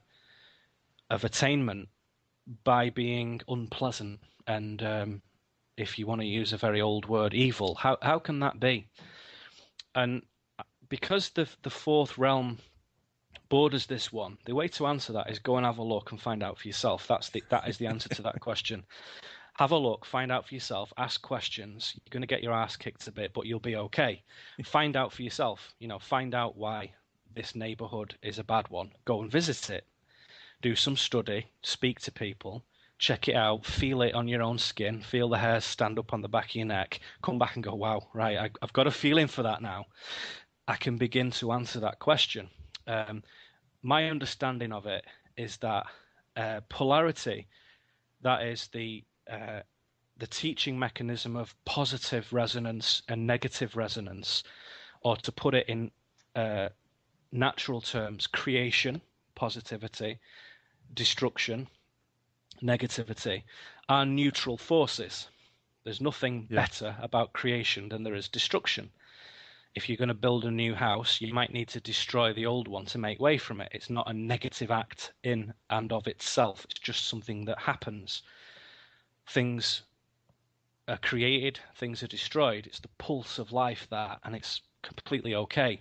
attainment by being unpleasant and, if you want to use a very old word, evil? How can that be? And because the fourth realm borders this one, the way to answer that is go and have a look and find out for yourself. That is the answer to that question. Have a look, find out for yourself, ask questions. You're going to get your ass kicked a bit, but you'll be okay. Find out for yourself. Find out why this neighborhood is a bad one. Go and visit it. Do some study, speak to people, check it out, feel it on your own skin, feel the hairs stand up on the back of your neck, come back and go, wow, right, I've got a feeling for that now. I can begin to answer that question. My understanding of it is that polarity, that is the teaching mechanism of positive resonance and negative resonance, or to put it in natural terms, creation, positivity, destruction, negativity, are neutral forces. There's nothing better about creation than there is destruction. If you're going to build a new house, you might need to destroy the old one to make way from it. It's not a negative act in and of itself. It's just something that happens. Things are created, things are destroyed. It's the pulse of life that, and it's completely okay.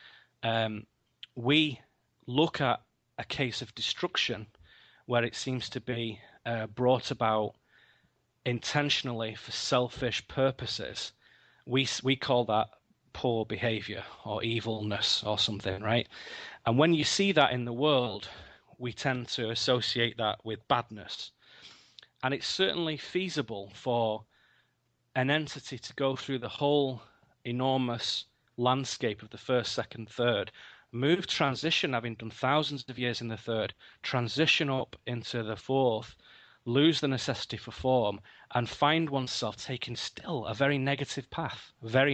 We look at a case of destruction where it seems to be brought about intentionally for selfish purposes. We call that poor behavior or evilness or something, right? And when you see that in the world, we tend to associate that with badness. And it's certainly feasible for an entity to go through the whole enormous landscape of the first, second, third, transition, having done thousands of years in the third, transition up into the fourth, lose the necessity for form, and find oneself taking still a very negative path,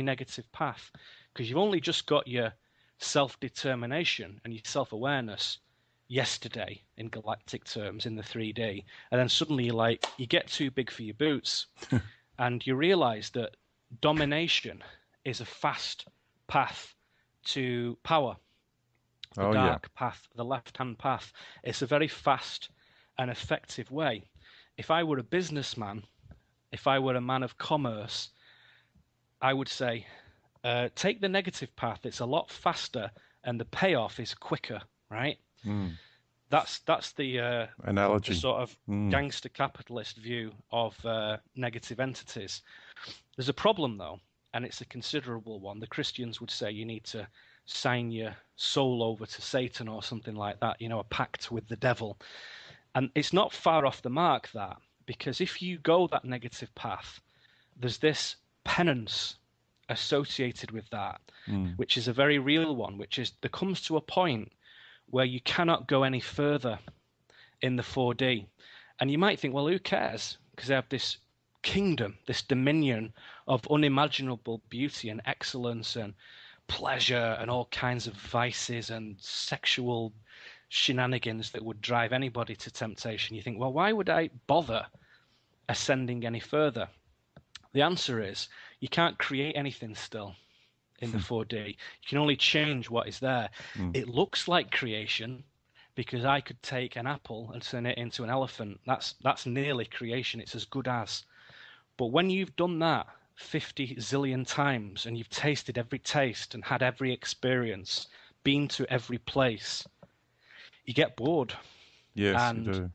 because you've only just got your self-determination and your self-awareness yesterday in galactic terms in the 3D, and then suddenly you get too big for your boots and you realize that domination is a fast path to power. The dark path, the left-hand path. It's a very fast and effective way. If I were a businessman, if I were a man of commerce, I would say, take the negative path. It's a lot faster and the payoff is quicker, right? That's the analogy, the sort of gangster capitalist view of negative entities. There's a problem, though, and it's a considerable one. The Christians would say you need to sign your soul over to Satan or something like that, a pact with the devil. And it's not far off the mark, that, because if you go that negative path, there's this penance associated with that, which is a very real one, which is there comes to a point where you cannot go any further in the 4D. And you might think, well, who cares? Because they have this kingdom, this dominion of unimaginable beauty and excellence and pleasure and all kinds of vices and sexual shenanigans that would drive anybody to temptation. You think, well, why would I bother ascending any further? The answer is you can't create anything still in the 4D. You can only change what is there. It looks like creation because I could take an apple and turn it into an elephant. That's nearly creation. It's as good as. But when you've done that 50 zillion times and you've tasted every taste and had every experience, been to every place, you get bored. Yes, and you do.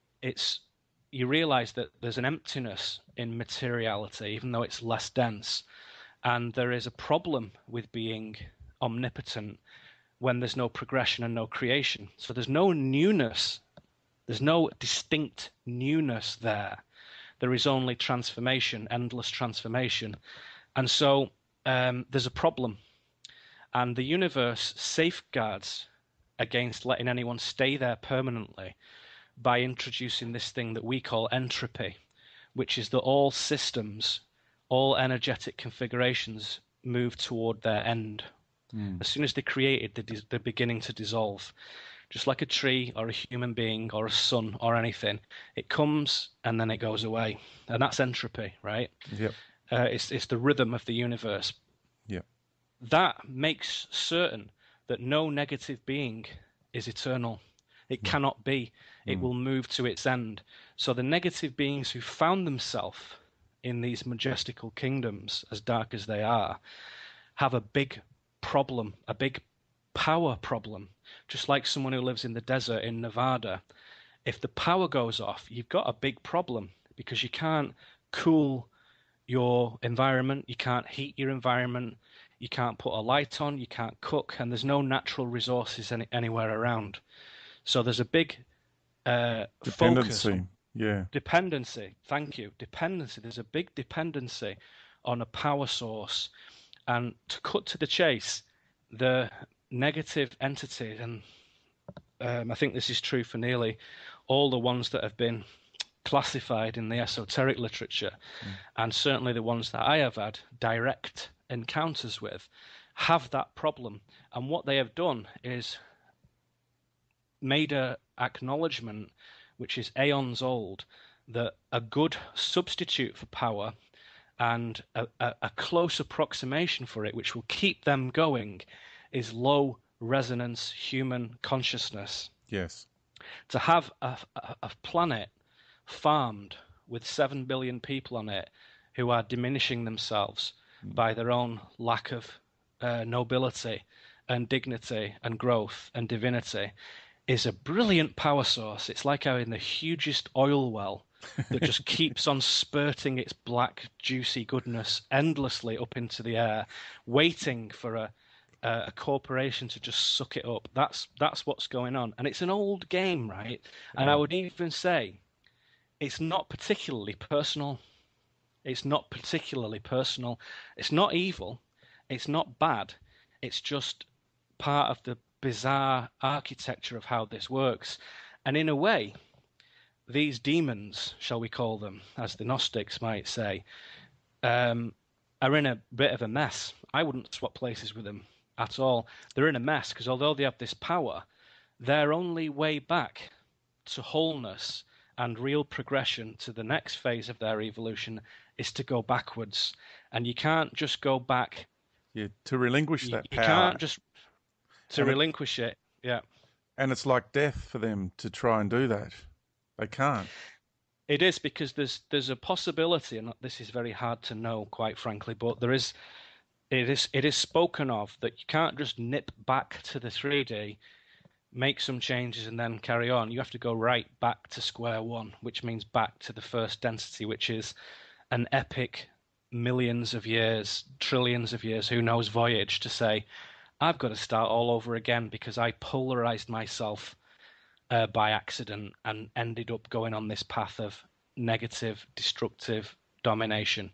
You realize that there's an emptiness in materiality, even though it's less dense. And there is a problem with being omnipotent when there's no progression and no creation. So there's no newness. There's no distinct newness there. There is only transformation, endless transformation. And so there's a problem. And the universe safeguards against letting anyone stay there permanently by introducing this thing that we call entropy, which is that all systems, all energetic configurations move toward their end. As soon as they're created, they're beginning to dissolve. Just like a tree or a human being or a sun or anything, it comes and then it goes away. And that's entropy, right? Yep. It's the rhythm of the universe. Yep. That makes certain that no negative being is eternal. It cannot be. It will move to its end. So the negative beings who found themselves in these majestical kingdoms, as dark as they are, have a big problem, a big power problem. Just like someone who lives in the desert in Nevada. If the power goes off, you've got a big problem because you can't cool your environment, you can't heat your environment, you can't put a light on, you can't cook, and there's no natural resources anywhere around. So there's a big dependency. Dependency. Thank you. Dependency. There's a big dependency on a power source. And to cut to the chase, the negative entities, and I think this is true for nearly all the ones that have been classified in the esoteric literature, and certainly the ones that I have had direct encounters with, have that problem. And what they have done is made a acknowledgement, which is aeons old, that a good substitute for power and a close approximation for it, which will keep them going, is low resonance human consciousness. Yes. To have a planet farmed with 7 billion people on it who are diminishing themselves by their own lack of nobility and dignity and growth and divinity is a brilliant power source. It's like having the hugest oil well that just keeps on spurting its black, juicy goodness endlessly up into the air, waiting for a corporation to just suck it up. That's what's going on. And it's an old game, right? And I would even say it's not particularly personal. It's not particularly personal. It's not evil. It's not bad. It's just part of the bizarre architecture of how this works. And in a way, these demons, shall we call them, as the Gnostics might say, are in a bit of a mess. I wouldn't swap places with them at all. They're in a mess because although they have this power, their only way back to wholeness and real progression to the next phase of their evolution is to go backwards. And you can't just go back. Yeah, to relinquish that You power. can't just to And relinquish it. Yeah. And it's like death for them to try and do that. They can't. It is because there's a possibility, and this is very hard to know, quite frankly, but it is spoken of that you can't just nip back to the 3D, make some changes, and then carry on. You have to go right back to square one, which means back to the first density, which is an epic millions of years, trillions of years, who knows, voyage to say, I've got to start all over again because I polarized myself by accident and ended up going on this path of negative, destructive domination.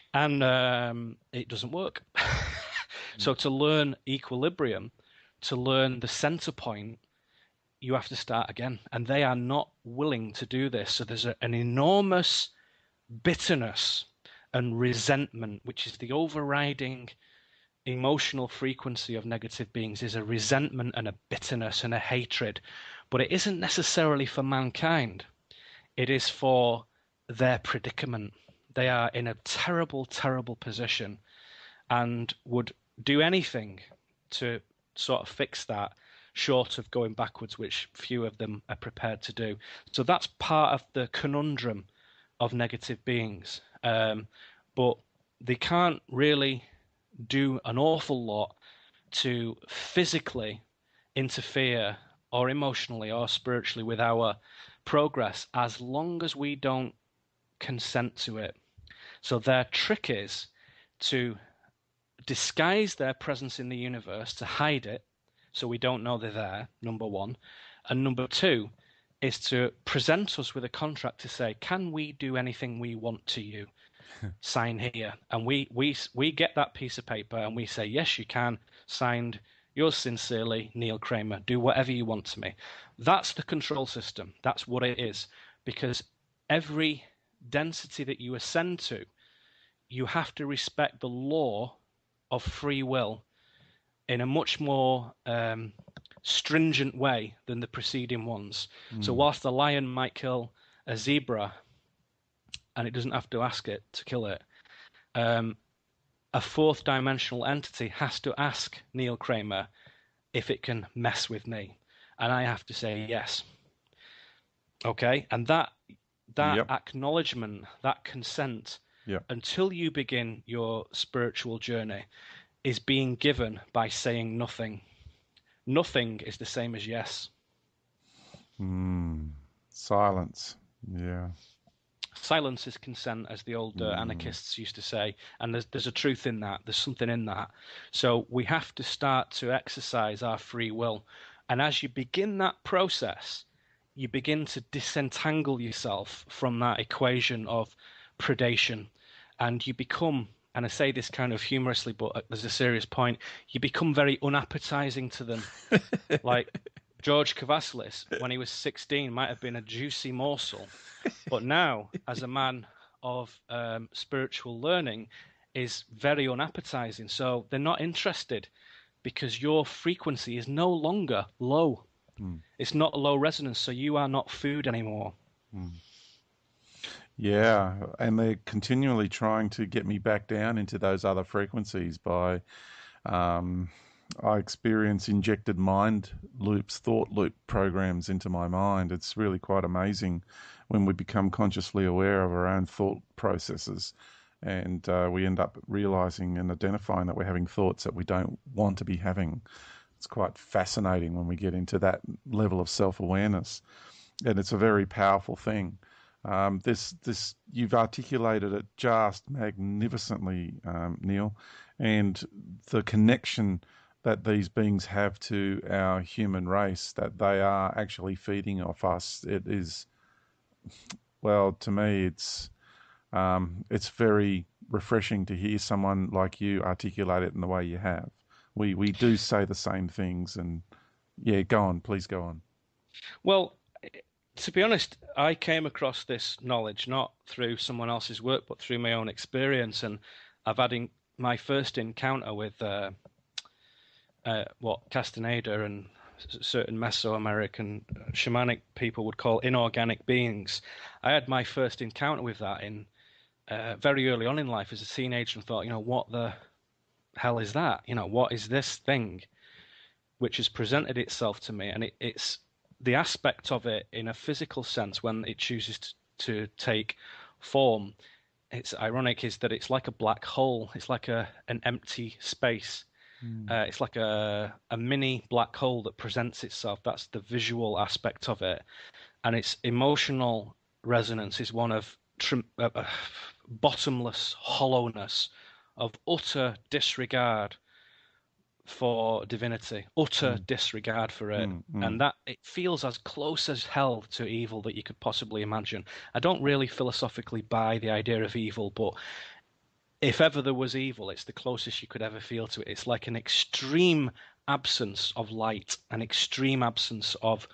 And it doesn't work. So to learn equilibrium, to learn the center point, you have to start again. And they are not willing to do this. So there's an enormous bitterness and resentment, which is the overriding emotional frequency of negative beings, is a resentment and a bitterness and a hatred. But it isn't necessarily for mankind. It is for their predicament. They are in a terrible, terrible position and would do anything to sort of fix that, short of going backwards, which few of them are prepared to do. So that's part of the conundrum of negative beings. But they can't really do an awful lot to physically interfere or emotionally or spiritually with our progress as long as we don't consent to it. So their trick is to disguise their presence in the universe, to hide it so we don't know they're there, number one. And number two is to present us with a contract to say, can we do anything we want to you? Sign here. And we get that piece of paper and we say, yes, you can. Signed, yours sincerely, Neil Kramer. Do whatever you want to me. That's the control system. That's what it is. Because every density that you ascend to, you have to respect the law of free will in a much more stringent way than the preceding ones. So whilst the lion might kill a zebra, and it doesn't have to ask it to kill it, a fourth dimensional entity has to ask Neil Kramer if it can mess with me. And I have to say yes. Okay? And that acknowledgement, that consent, until you begin your spiritual journey, is being given by saying nothing. Nothing is the same as yes. Silence. Yeah. Silence is consent, as the old anarchists used to say, and there's a truth in that. There's something in that. So we have to start to exercise our free will, and as you begin that process, you begin to disentangle yourself from that equation of predation, and you become, and I say this kind of humorously, but there's a serious point, you become very unappetizing to them. Like George Kavassilas, when he was 16, might have been a juicy morsel, but now, as a man of spiritual learning, is very unappetizing. So they're not interested because your frequency is no longer low. It's not a low resonance, so you are not food anymore. Yeah, and they're continually trying to get me back down into those other frequencies by, I experience injected mind loops, thought loop programs into my mind. It's really quite amazing when we become consciously aware of our own thought processes, and we end up realizing and identifying that we're having thoughts that we don't want to be having. It's quite fascinating when we get into that level of self-awareness, and it's a very powerful thing. This you've articulated it just magnificently, Neil, and the connection that these beings have to our human race, that they are actually feeding off us. It is, well, to me, it's very refreshing to hear someone like you articulate it in the way you have. We do say the same things, and yeah, go on, please go on. Well, To be honest, I came across this knowledge not through someone else's work, but through my own experience. And I've had my first encounter with what Castaneda and certain Mesoamerican shamanic people would call inorganic beings. I had my first encounter with that in very early on in life as a teenager, and thought, what the hell is that? What is this thing which has presented itself to me? And it's the aspect of it in a physical sense when it chooses to take form. It's ironic is that it's like a black hole. It's like an empty space. It's like a mini black hole that presents itself. That's the visual aspect of it. And its emotional resonance is one of bottomless hollowness, of utter disregard for divinity, utter disregard for it. And that it feels as close as hell to evil that you could possibly imagine. I don't really philosophically buy the idea of evil, but if ever there was evil, it's the closest you could ever feel to it. It's like an extreme absence of light, an extreme absence of,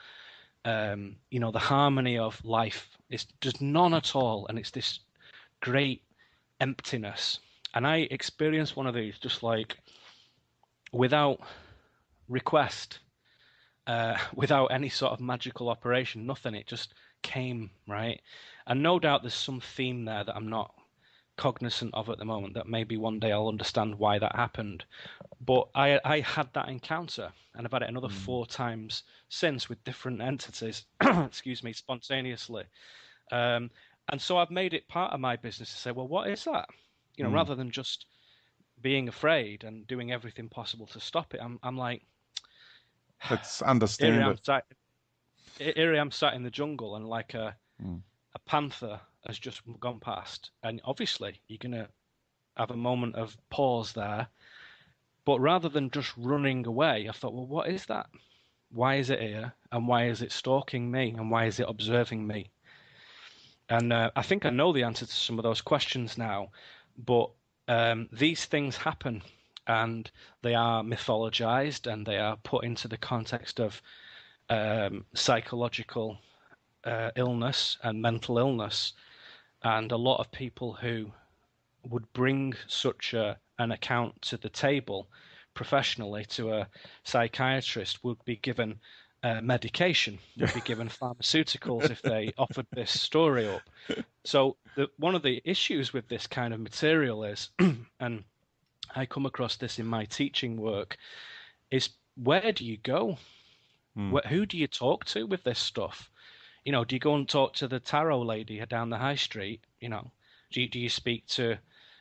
the harmony of life. It's just none at all, and it's this great emptiness. And I experienced one of these just like without request, without any sort of magical operation, nothing. It just came, right? And no doubt there's some theme there that I'm not cognizant of at the moment, that maybe one day I'll understand why that happened. But I had that encounter, and I've had it another 4 times since with different entities, excuse me, spontaneously. And so I've made it part of my business to say, well, what is that? Rather than just being afraid and doing everything possible to stop it, I'm like, let's understand it. Here I am sat in the jungle, and like a panther has just gone past, and obviously you're going to have a moment of pause there. But rather than just running away, I thought, well, what is that? Why is it here? And why is it stalking me? And why is it observing me? And I think I know the answer to some of those questions now, but these things happen, and they are mythologized, and they are put into the context of psychological illness and mental illness. And a lot of people who would bring such an account to the table professionally to a psychiatrist would be given medication, would be given pharmaceuticals if they offered this story up. So one of the issues with this kind of material is, and I come across this in my teaching work, is where do you go? Who do you talk to with this stuff? Do you go and talk to the tarot lady down the high street? Do you speak to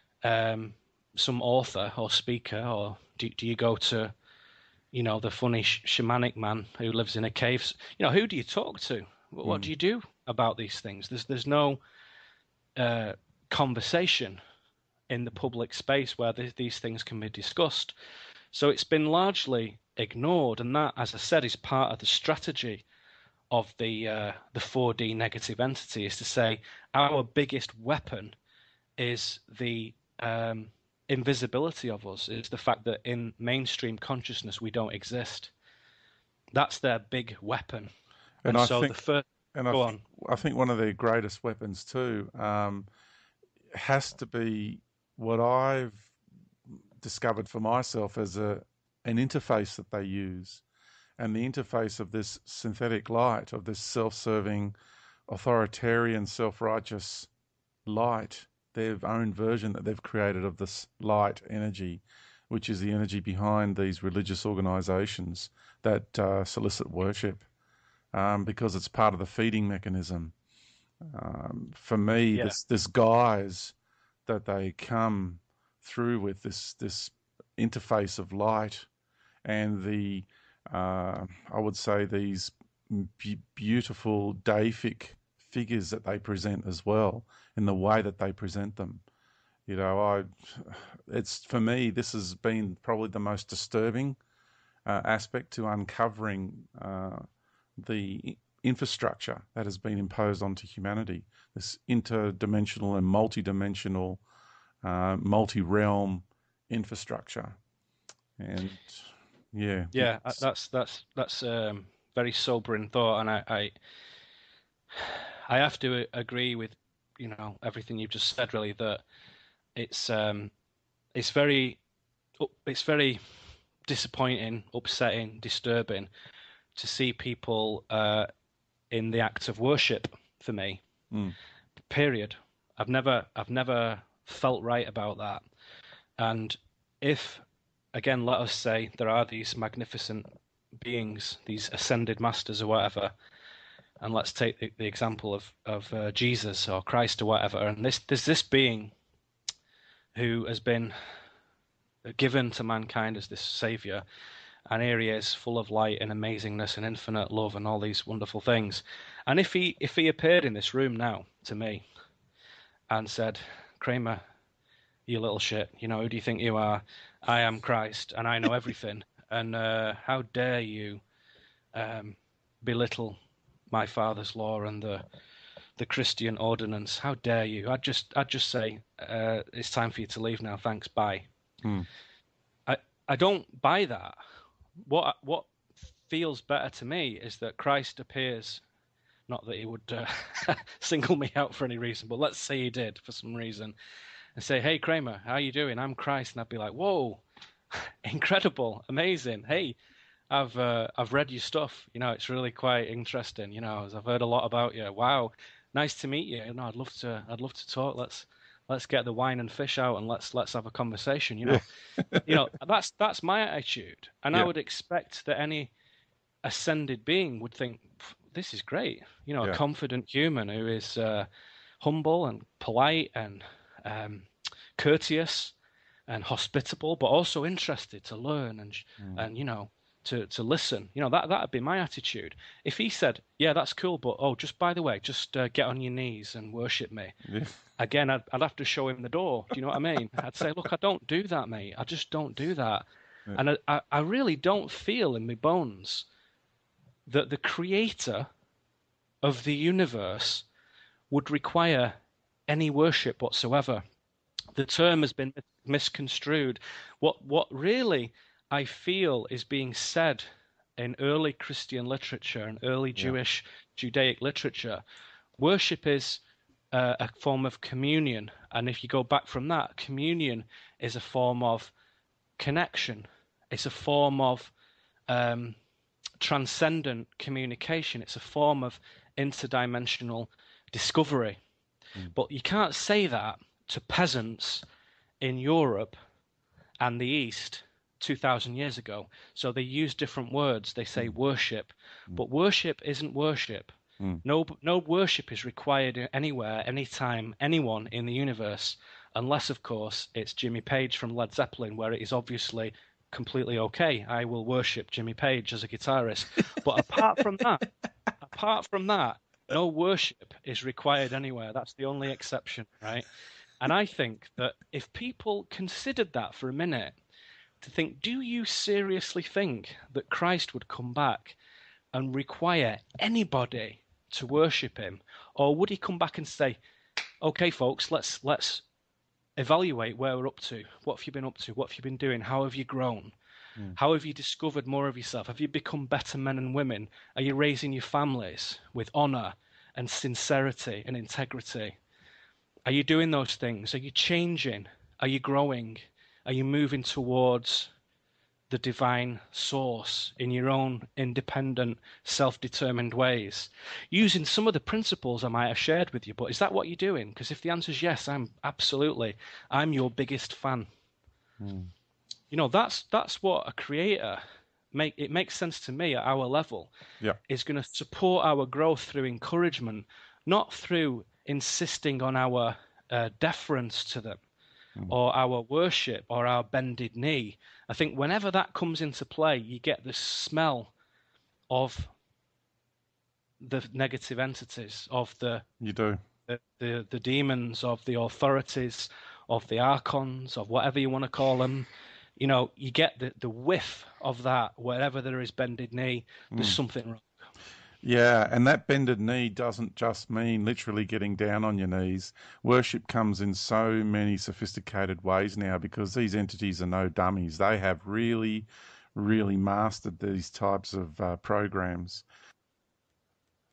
some author or speaker, or do you go to, the funny shamanic man who lives in a cave? Who do you talk to? What do you do about these things? There's no conversation in the public space where these things can be discussed. So it's been largely ignored, and that, as I said, is part of the strategy of the 4D negative entity, is to say our biggest weapon is the invisibility of us, is the fact that in mainstream consciousness we don't exist. That's their big weapon. And I think one of their greatest weapons too has to be what I've discovered for myself as an interface that they use. And the interface of this synthetic light, of this self-serving, authoritarian, self-righteous light, their own version that they've created of this light energy, which is the energy behind these religious organizations that solicit worship, because it's part of the feeding mechanism. For me, this guise that they come through with, this interface of light, and the I would say these beautiful deific figures that they present as well, in the way that they present them. It's, for me, this has been probably the most disturbing aspect to uncovering the infrastructure that has been imposed onto humanity, this interdimensional and multidimensional, multi-realm infrastructure. And that's very sobering thought, and I have to agree with, everything you've just said, really, that it's um, it's very it's very disappointing, upsetting, disturbing to see people in the act of worship for me. Mm. Period. I've never felt right about that. And if, again, let us say there are these magnificent beings, these ascended masters or whatever, and let's take the example of Jesus or Christ or whatever, and there's this being who has been given to mankind as this savior, and here he is, full of light and amazingness and infinite love and all these wonderful things. And if he appeared in this room now to me and said, Kramer, you little shit, who do you think you are? I am Christ, and I know everything. And how dare you belittle my father's law and the Christian ordinance? How dare you? I'd just say, it's time for you to leave now. Thanks, bye. Mm. I don't buy that. What feels better to me is that Christ appears. Not that he would single me out for any reason, but let's say he did for some reason, and say, "Hey, Kramer, how you doing? I'm Christ," and I'd be like, "Whoa, incredible, amazing! Hey, I've read your stuff. It's really quite interesting. I've heard a lot about you. Wow, nice to meet you. I'd love to talk. Let's get the wine and fish out and let's have a conversation. Yeah. That's my attitude, and I Yeah. would expect that any ascended being would think this is great. A Yeah. confident human who is humble and polite and courteous and hospitable, but also interested to learn and to listen. That'd be my attitude. If he said, "Yeah, that's cool, but oh, just by the way, just get on your knees and worship me." Yeah. Again, I'd have to show him the door. Do you know what I mean? I'd say, "Look, I don't do that, mate. I just don't do that." Yeah. And I really don't feel in my bones that the creator of the universe would require any worship whatsoever. The term has been misconstrued. What really I feel is being said in early Christian literature and early Yeah. Jewish Judaic literature, worship is a form of communion. And if you go back from that, communion is a form of connection. It's a form of transcendent communication. It's a form of interdimensional discovery. Mm. But you can't say that to peasants in Europe and the East 2,000 years ago. So they use different words. They say worship, but worship isn't worship. Mm. No worship is required anywhere, anytime, anyone in the universe, unless, of course, it's Jimmy Page from Led Zeppelin, where it is obviously completely okay. I will worship Jimmy Page as a guitarist. But apart from that, no worship is required anywhere. That's the only exception, right? And I think that if people considered that for a minute, to think, do you seriously think that Christ would come back and require anybody to worship him? Or would he come back and say, okay, folks, let's evaluate where we're up to. What have you been up to? What have you been doing? How have you grown? Mm. How have you discovered more of yourself? Have you become better men and women? Are you raising your families with honor and sincerity and integrity? Are you doing those things? Are you changing? Are you growing? Are you moving towards the divine source in your own independent, self-determined ways, using some of the principles I might have shared with you? But is that what you're doing? Because if the answer is yes, I'm your biggest fan. Mm. That's what a creator it makes sense to me at our level. Yeah. Is going to support our growth through encouragement, not through insisting on our deference to them or our worship or our bended knee. I think whenever that comes into play, you get the smell of the negative entities, of You do. the demons, of the authorities, of the archons, of whatever you want to call them. You get the whiff of that. Wherever there is bended knee, there's something wrong. Yeah, and that bended knee doesn't just mean literally getting down on your knees. Worship comes in so many sophisticated ways now because these entities are no dummies. They have really, really mastered these types of programs.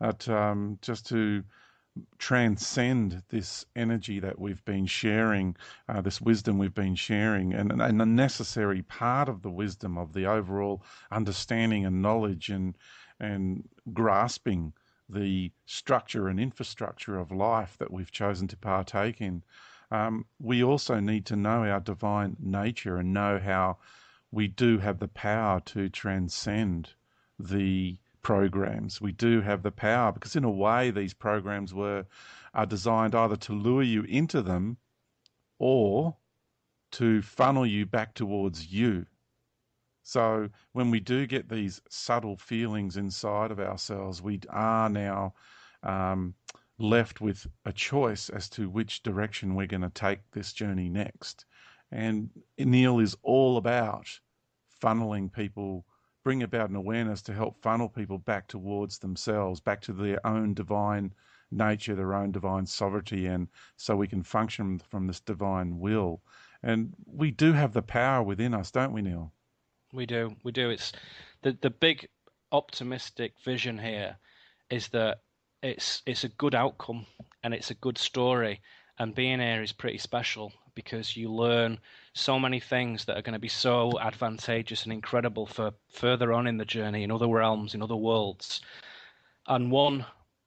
just to transcend this energy that we've been sharing, this wisdom we've been sharing, and a necessary part of the wisdom of the overall understanding and knowledge and grasping the structure and infrastructure of life that we've chosen to partake in. We also need to know our divine nature and know how we do have the power to transcend the programs. We do have the power because in a way these programs are designed either to lure you into them or to funnel you back towards you. So when we do get these subtle feelings inside of ourselves, we are now left with a choice as to which direction we're going to take this journey next. And Neil is all about funneling people, bring about an awareness to help funnel people back towards themselves, back to their own divine nature, their own divine sovereignty, and so we can function from this divine will. And we do have the power within us, don't we, Neil? We do. It's the big optimistic vision here is that it's a good outcome and it's a good story, and being here is pretty special because you learn so many things that are going to be so advantageous and incredible for further on in the journey, in other realms, in other worlds. And one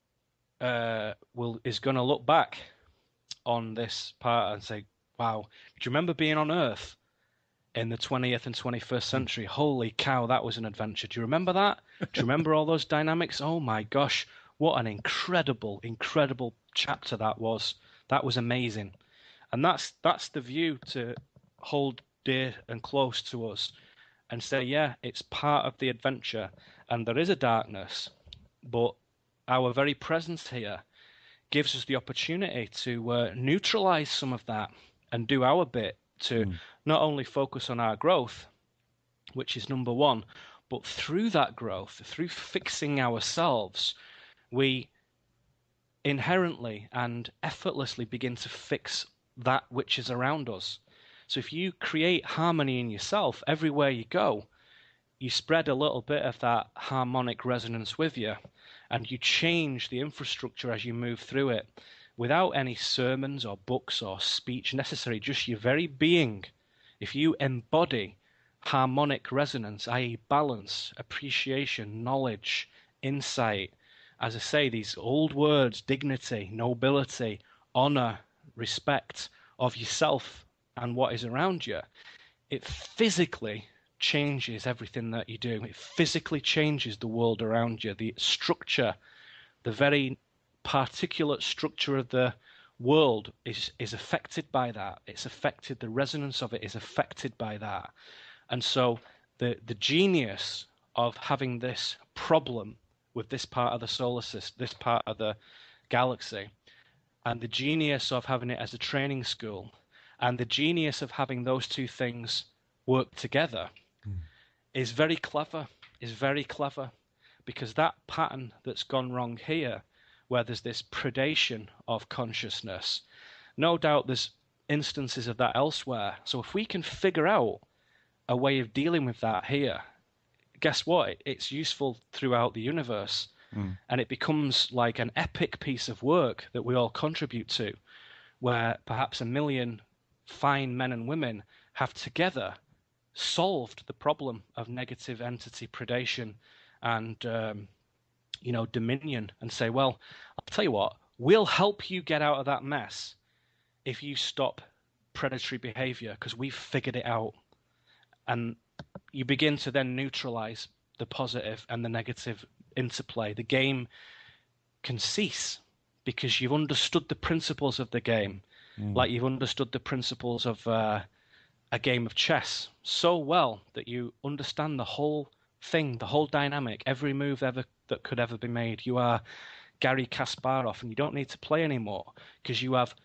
is going to look back on this part and say, wow, do you remember being on Earth in the 20th and 21st century? Holy cow, that was an adventure. Do you remember that? Do you remember all those dynamics? Oh my gosh, what an incredible, incredible chapter that was. That was amazing. And that's the view to hold dear and close to us and say, yeah, it's part of the adventure. And there is a darkness, but our very presence here gives us the opportunity to neutralize some of that and do our bit to not only focus on our growth, which is number one, but through that growth, through fixing ourselves, we inherently and effortlessly begin to fix that which is around us. So if you create harmony in yourself, everywhere you go, you spread a little bit of that harmonic resonance with you, and you change the infrastructure as you move through it without any sermons or books or speech necessary, just your very being. If you embody harmonic resonance, i.e. balance, appreciation, knowledge, insight, as I say, these old words, dignity, nobility, honor, respect of yourself and what is around you, it physically changes everything that you do. It physically changes the world around you. The structure, the very particulate structure of the world is affected by that. It's affected, the resonance of it is affected by that. And so the genius of having this problem with this part of the solar system, this part of the galaxy, and the genius of having it as a training school, and the genius of having those two things work together is very clever, because that pattern that's gone wrong here, where there's this predation of consciousness, no doubt there's instances of that elsewhere. So if we can figure out a way of dealing with that here, guess what? It's useful throughout the universe. And it becomes like an epic piece of work that we all contribute to, where perhaps 1 million fine men and women have together solved the problem of negative entity predation and dominion, and say, well, I'll tell you what, we'll help you get out of that mess if you stop predatory behavior, because we've figured it out. And you begin to then neutralize the positive and the negative interplay. The game can cease because you've understood the principles of the game, like you've understood the principles of a game of chess so well that you understand the whole thing, the whole dynamic, every move ever that could ever be made. You are Gary Kasparov, and you don't need to play anymore because you have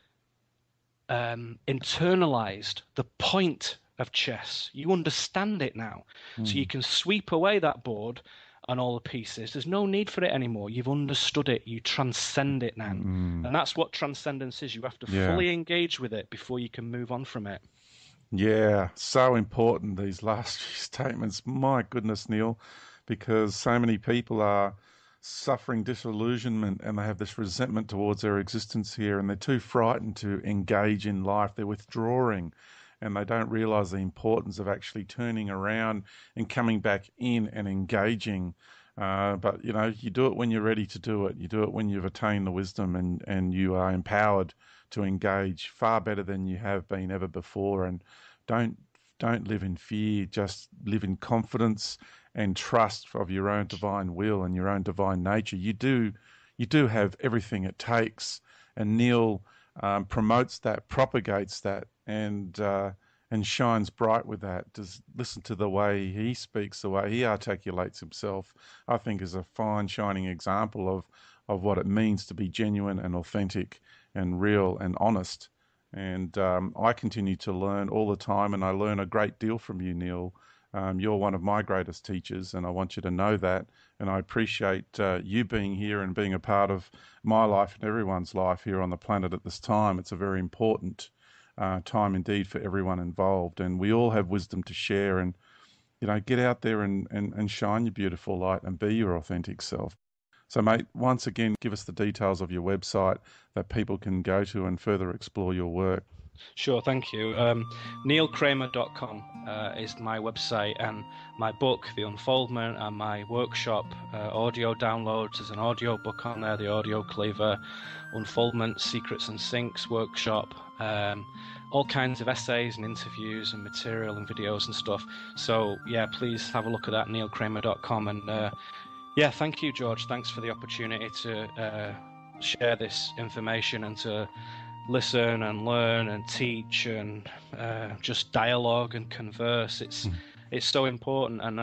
internalized the point of chess. You understand it now, so you can sweep away that board and all the pieces. There's no need for it anymore. You've understood it. You transcend it now. And that's what transcendence is. You have to fully engage with it before you can move on from it. Yeah, so important, these last few statements. My goodness, Neil, because so many people are suffering disillusionment, and they have this resentment towards their existence here, and they're too frightened to engage in life. They're withdrawing, and they don't realize the importance of actually turning around and coming back in and engaging. But you do it when you're ready to do it. You do it when you've attained the wisdom and you are empowered to engage far better than you have been ever before. And don't don't live in fear. Just live in confidence and trust of your own divine will and your own divine nature. You do have everything it takes. And Neil promotes that, propagates that, and shines bright with that. Just listen to the way he speaks, the way he articulates himself. I think is a fine, shining example of what it means to be genuine and authentic and real and honest. And I continue to learn all the time, and I learn a great deal from you, Neil. You're one of my greatest teachers, and I want you to know that. And I appreciate you being here and being a part of my life and everyone's life here on the planet at this time. It's a very important time indeed for everyone involved, and we all have wisdom to share. And get out there and shine your beautiful light and be your authentic self. So, mate, once again, give us the details of your website that people can go to and further explore your work. Sure, thank you. neilkramer.com is my website, and my book, The Unfoldment, and my workshop, audio downloads. There's an audio book on there, The Audio Cleaver, Unfoldment, Secrets and Syncs workshop, all kinds of essays and interviews and material and videos and stuff. So, yeah, please have a look at that, neilkramer.com. And, yeah, thank you, George. Thanks for the opportunity to share this information and to listen and learn and teach and just dialogue and converse. It's so important, and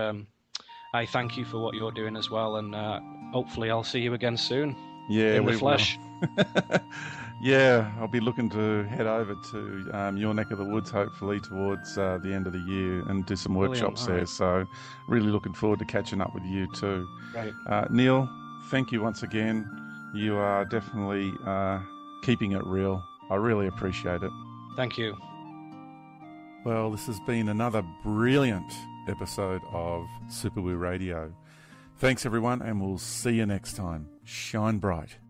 I thank you for what you're doing as well, and hopefully I'll see you again soon. Yeah, in the flesh. Yeah, I'll be looking to head over to your neck of the woods hopefully towards the end of the year and do some workshops there. Right. So really looking forward to catching up with you too. Right. Neil, thank you once again. You are definitely keeping it real. I really appreciate it. Thank you. Well, this has been another brilliant episode of Super Woo Radio. Thanks everyone, and we'll see you next time. Shine bright.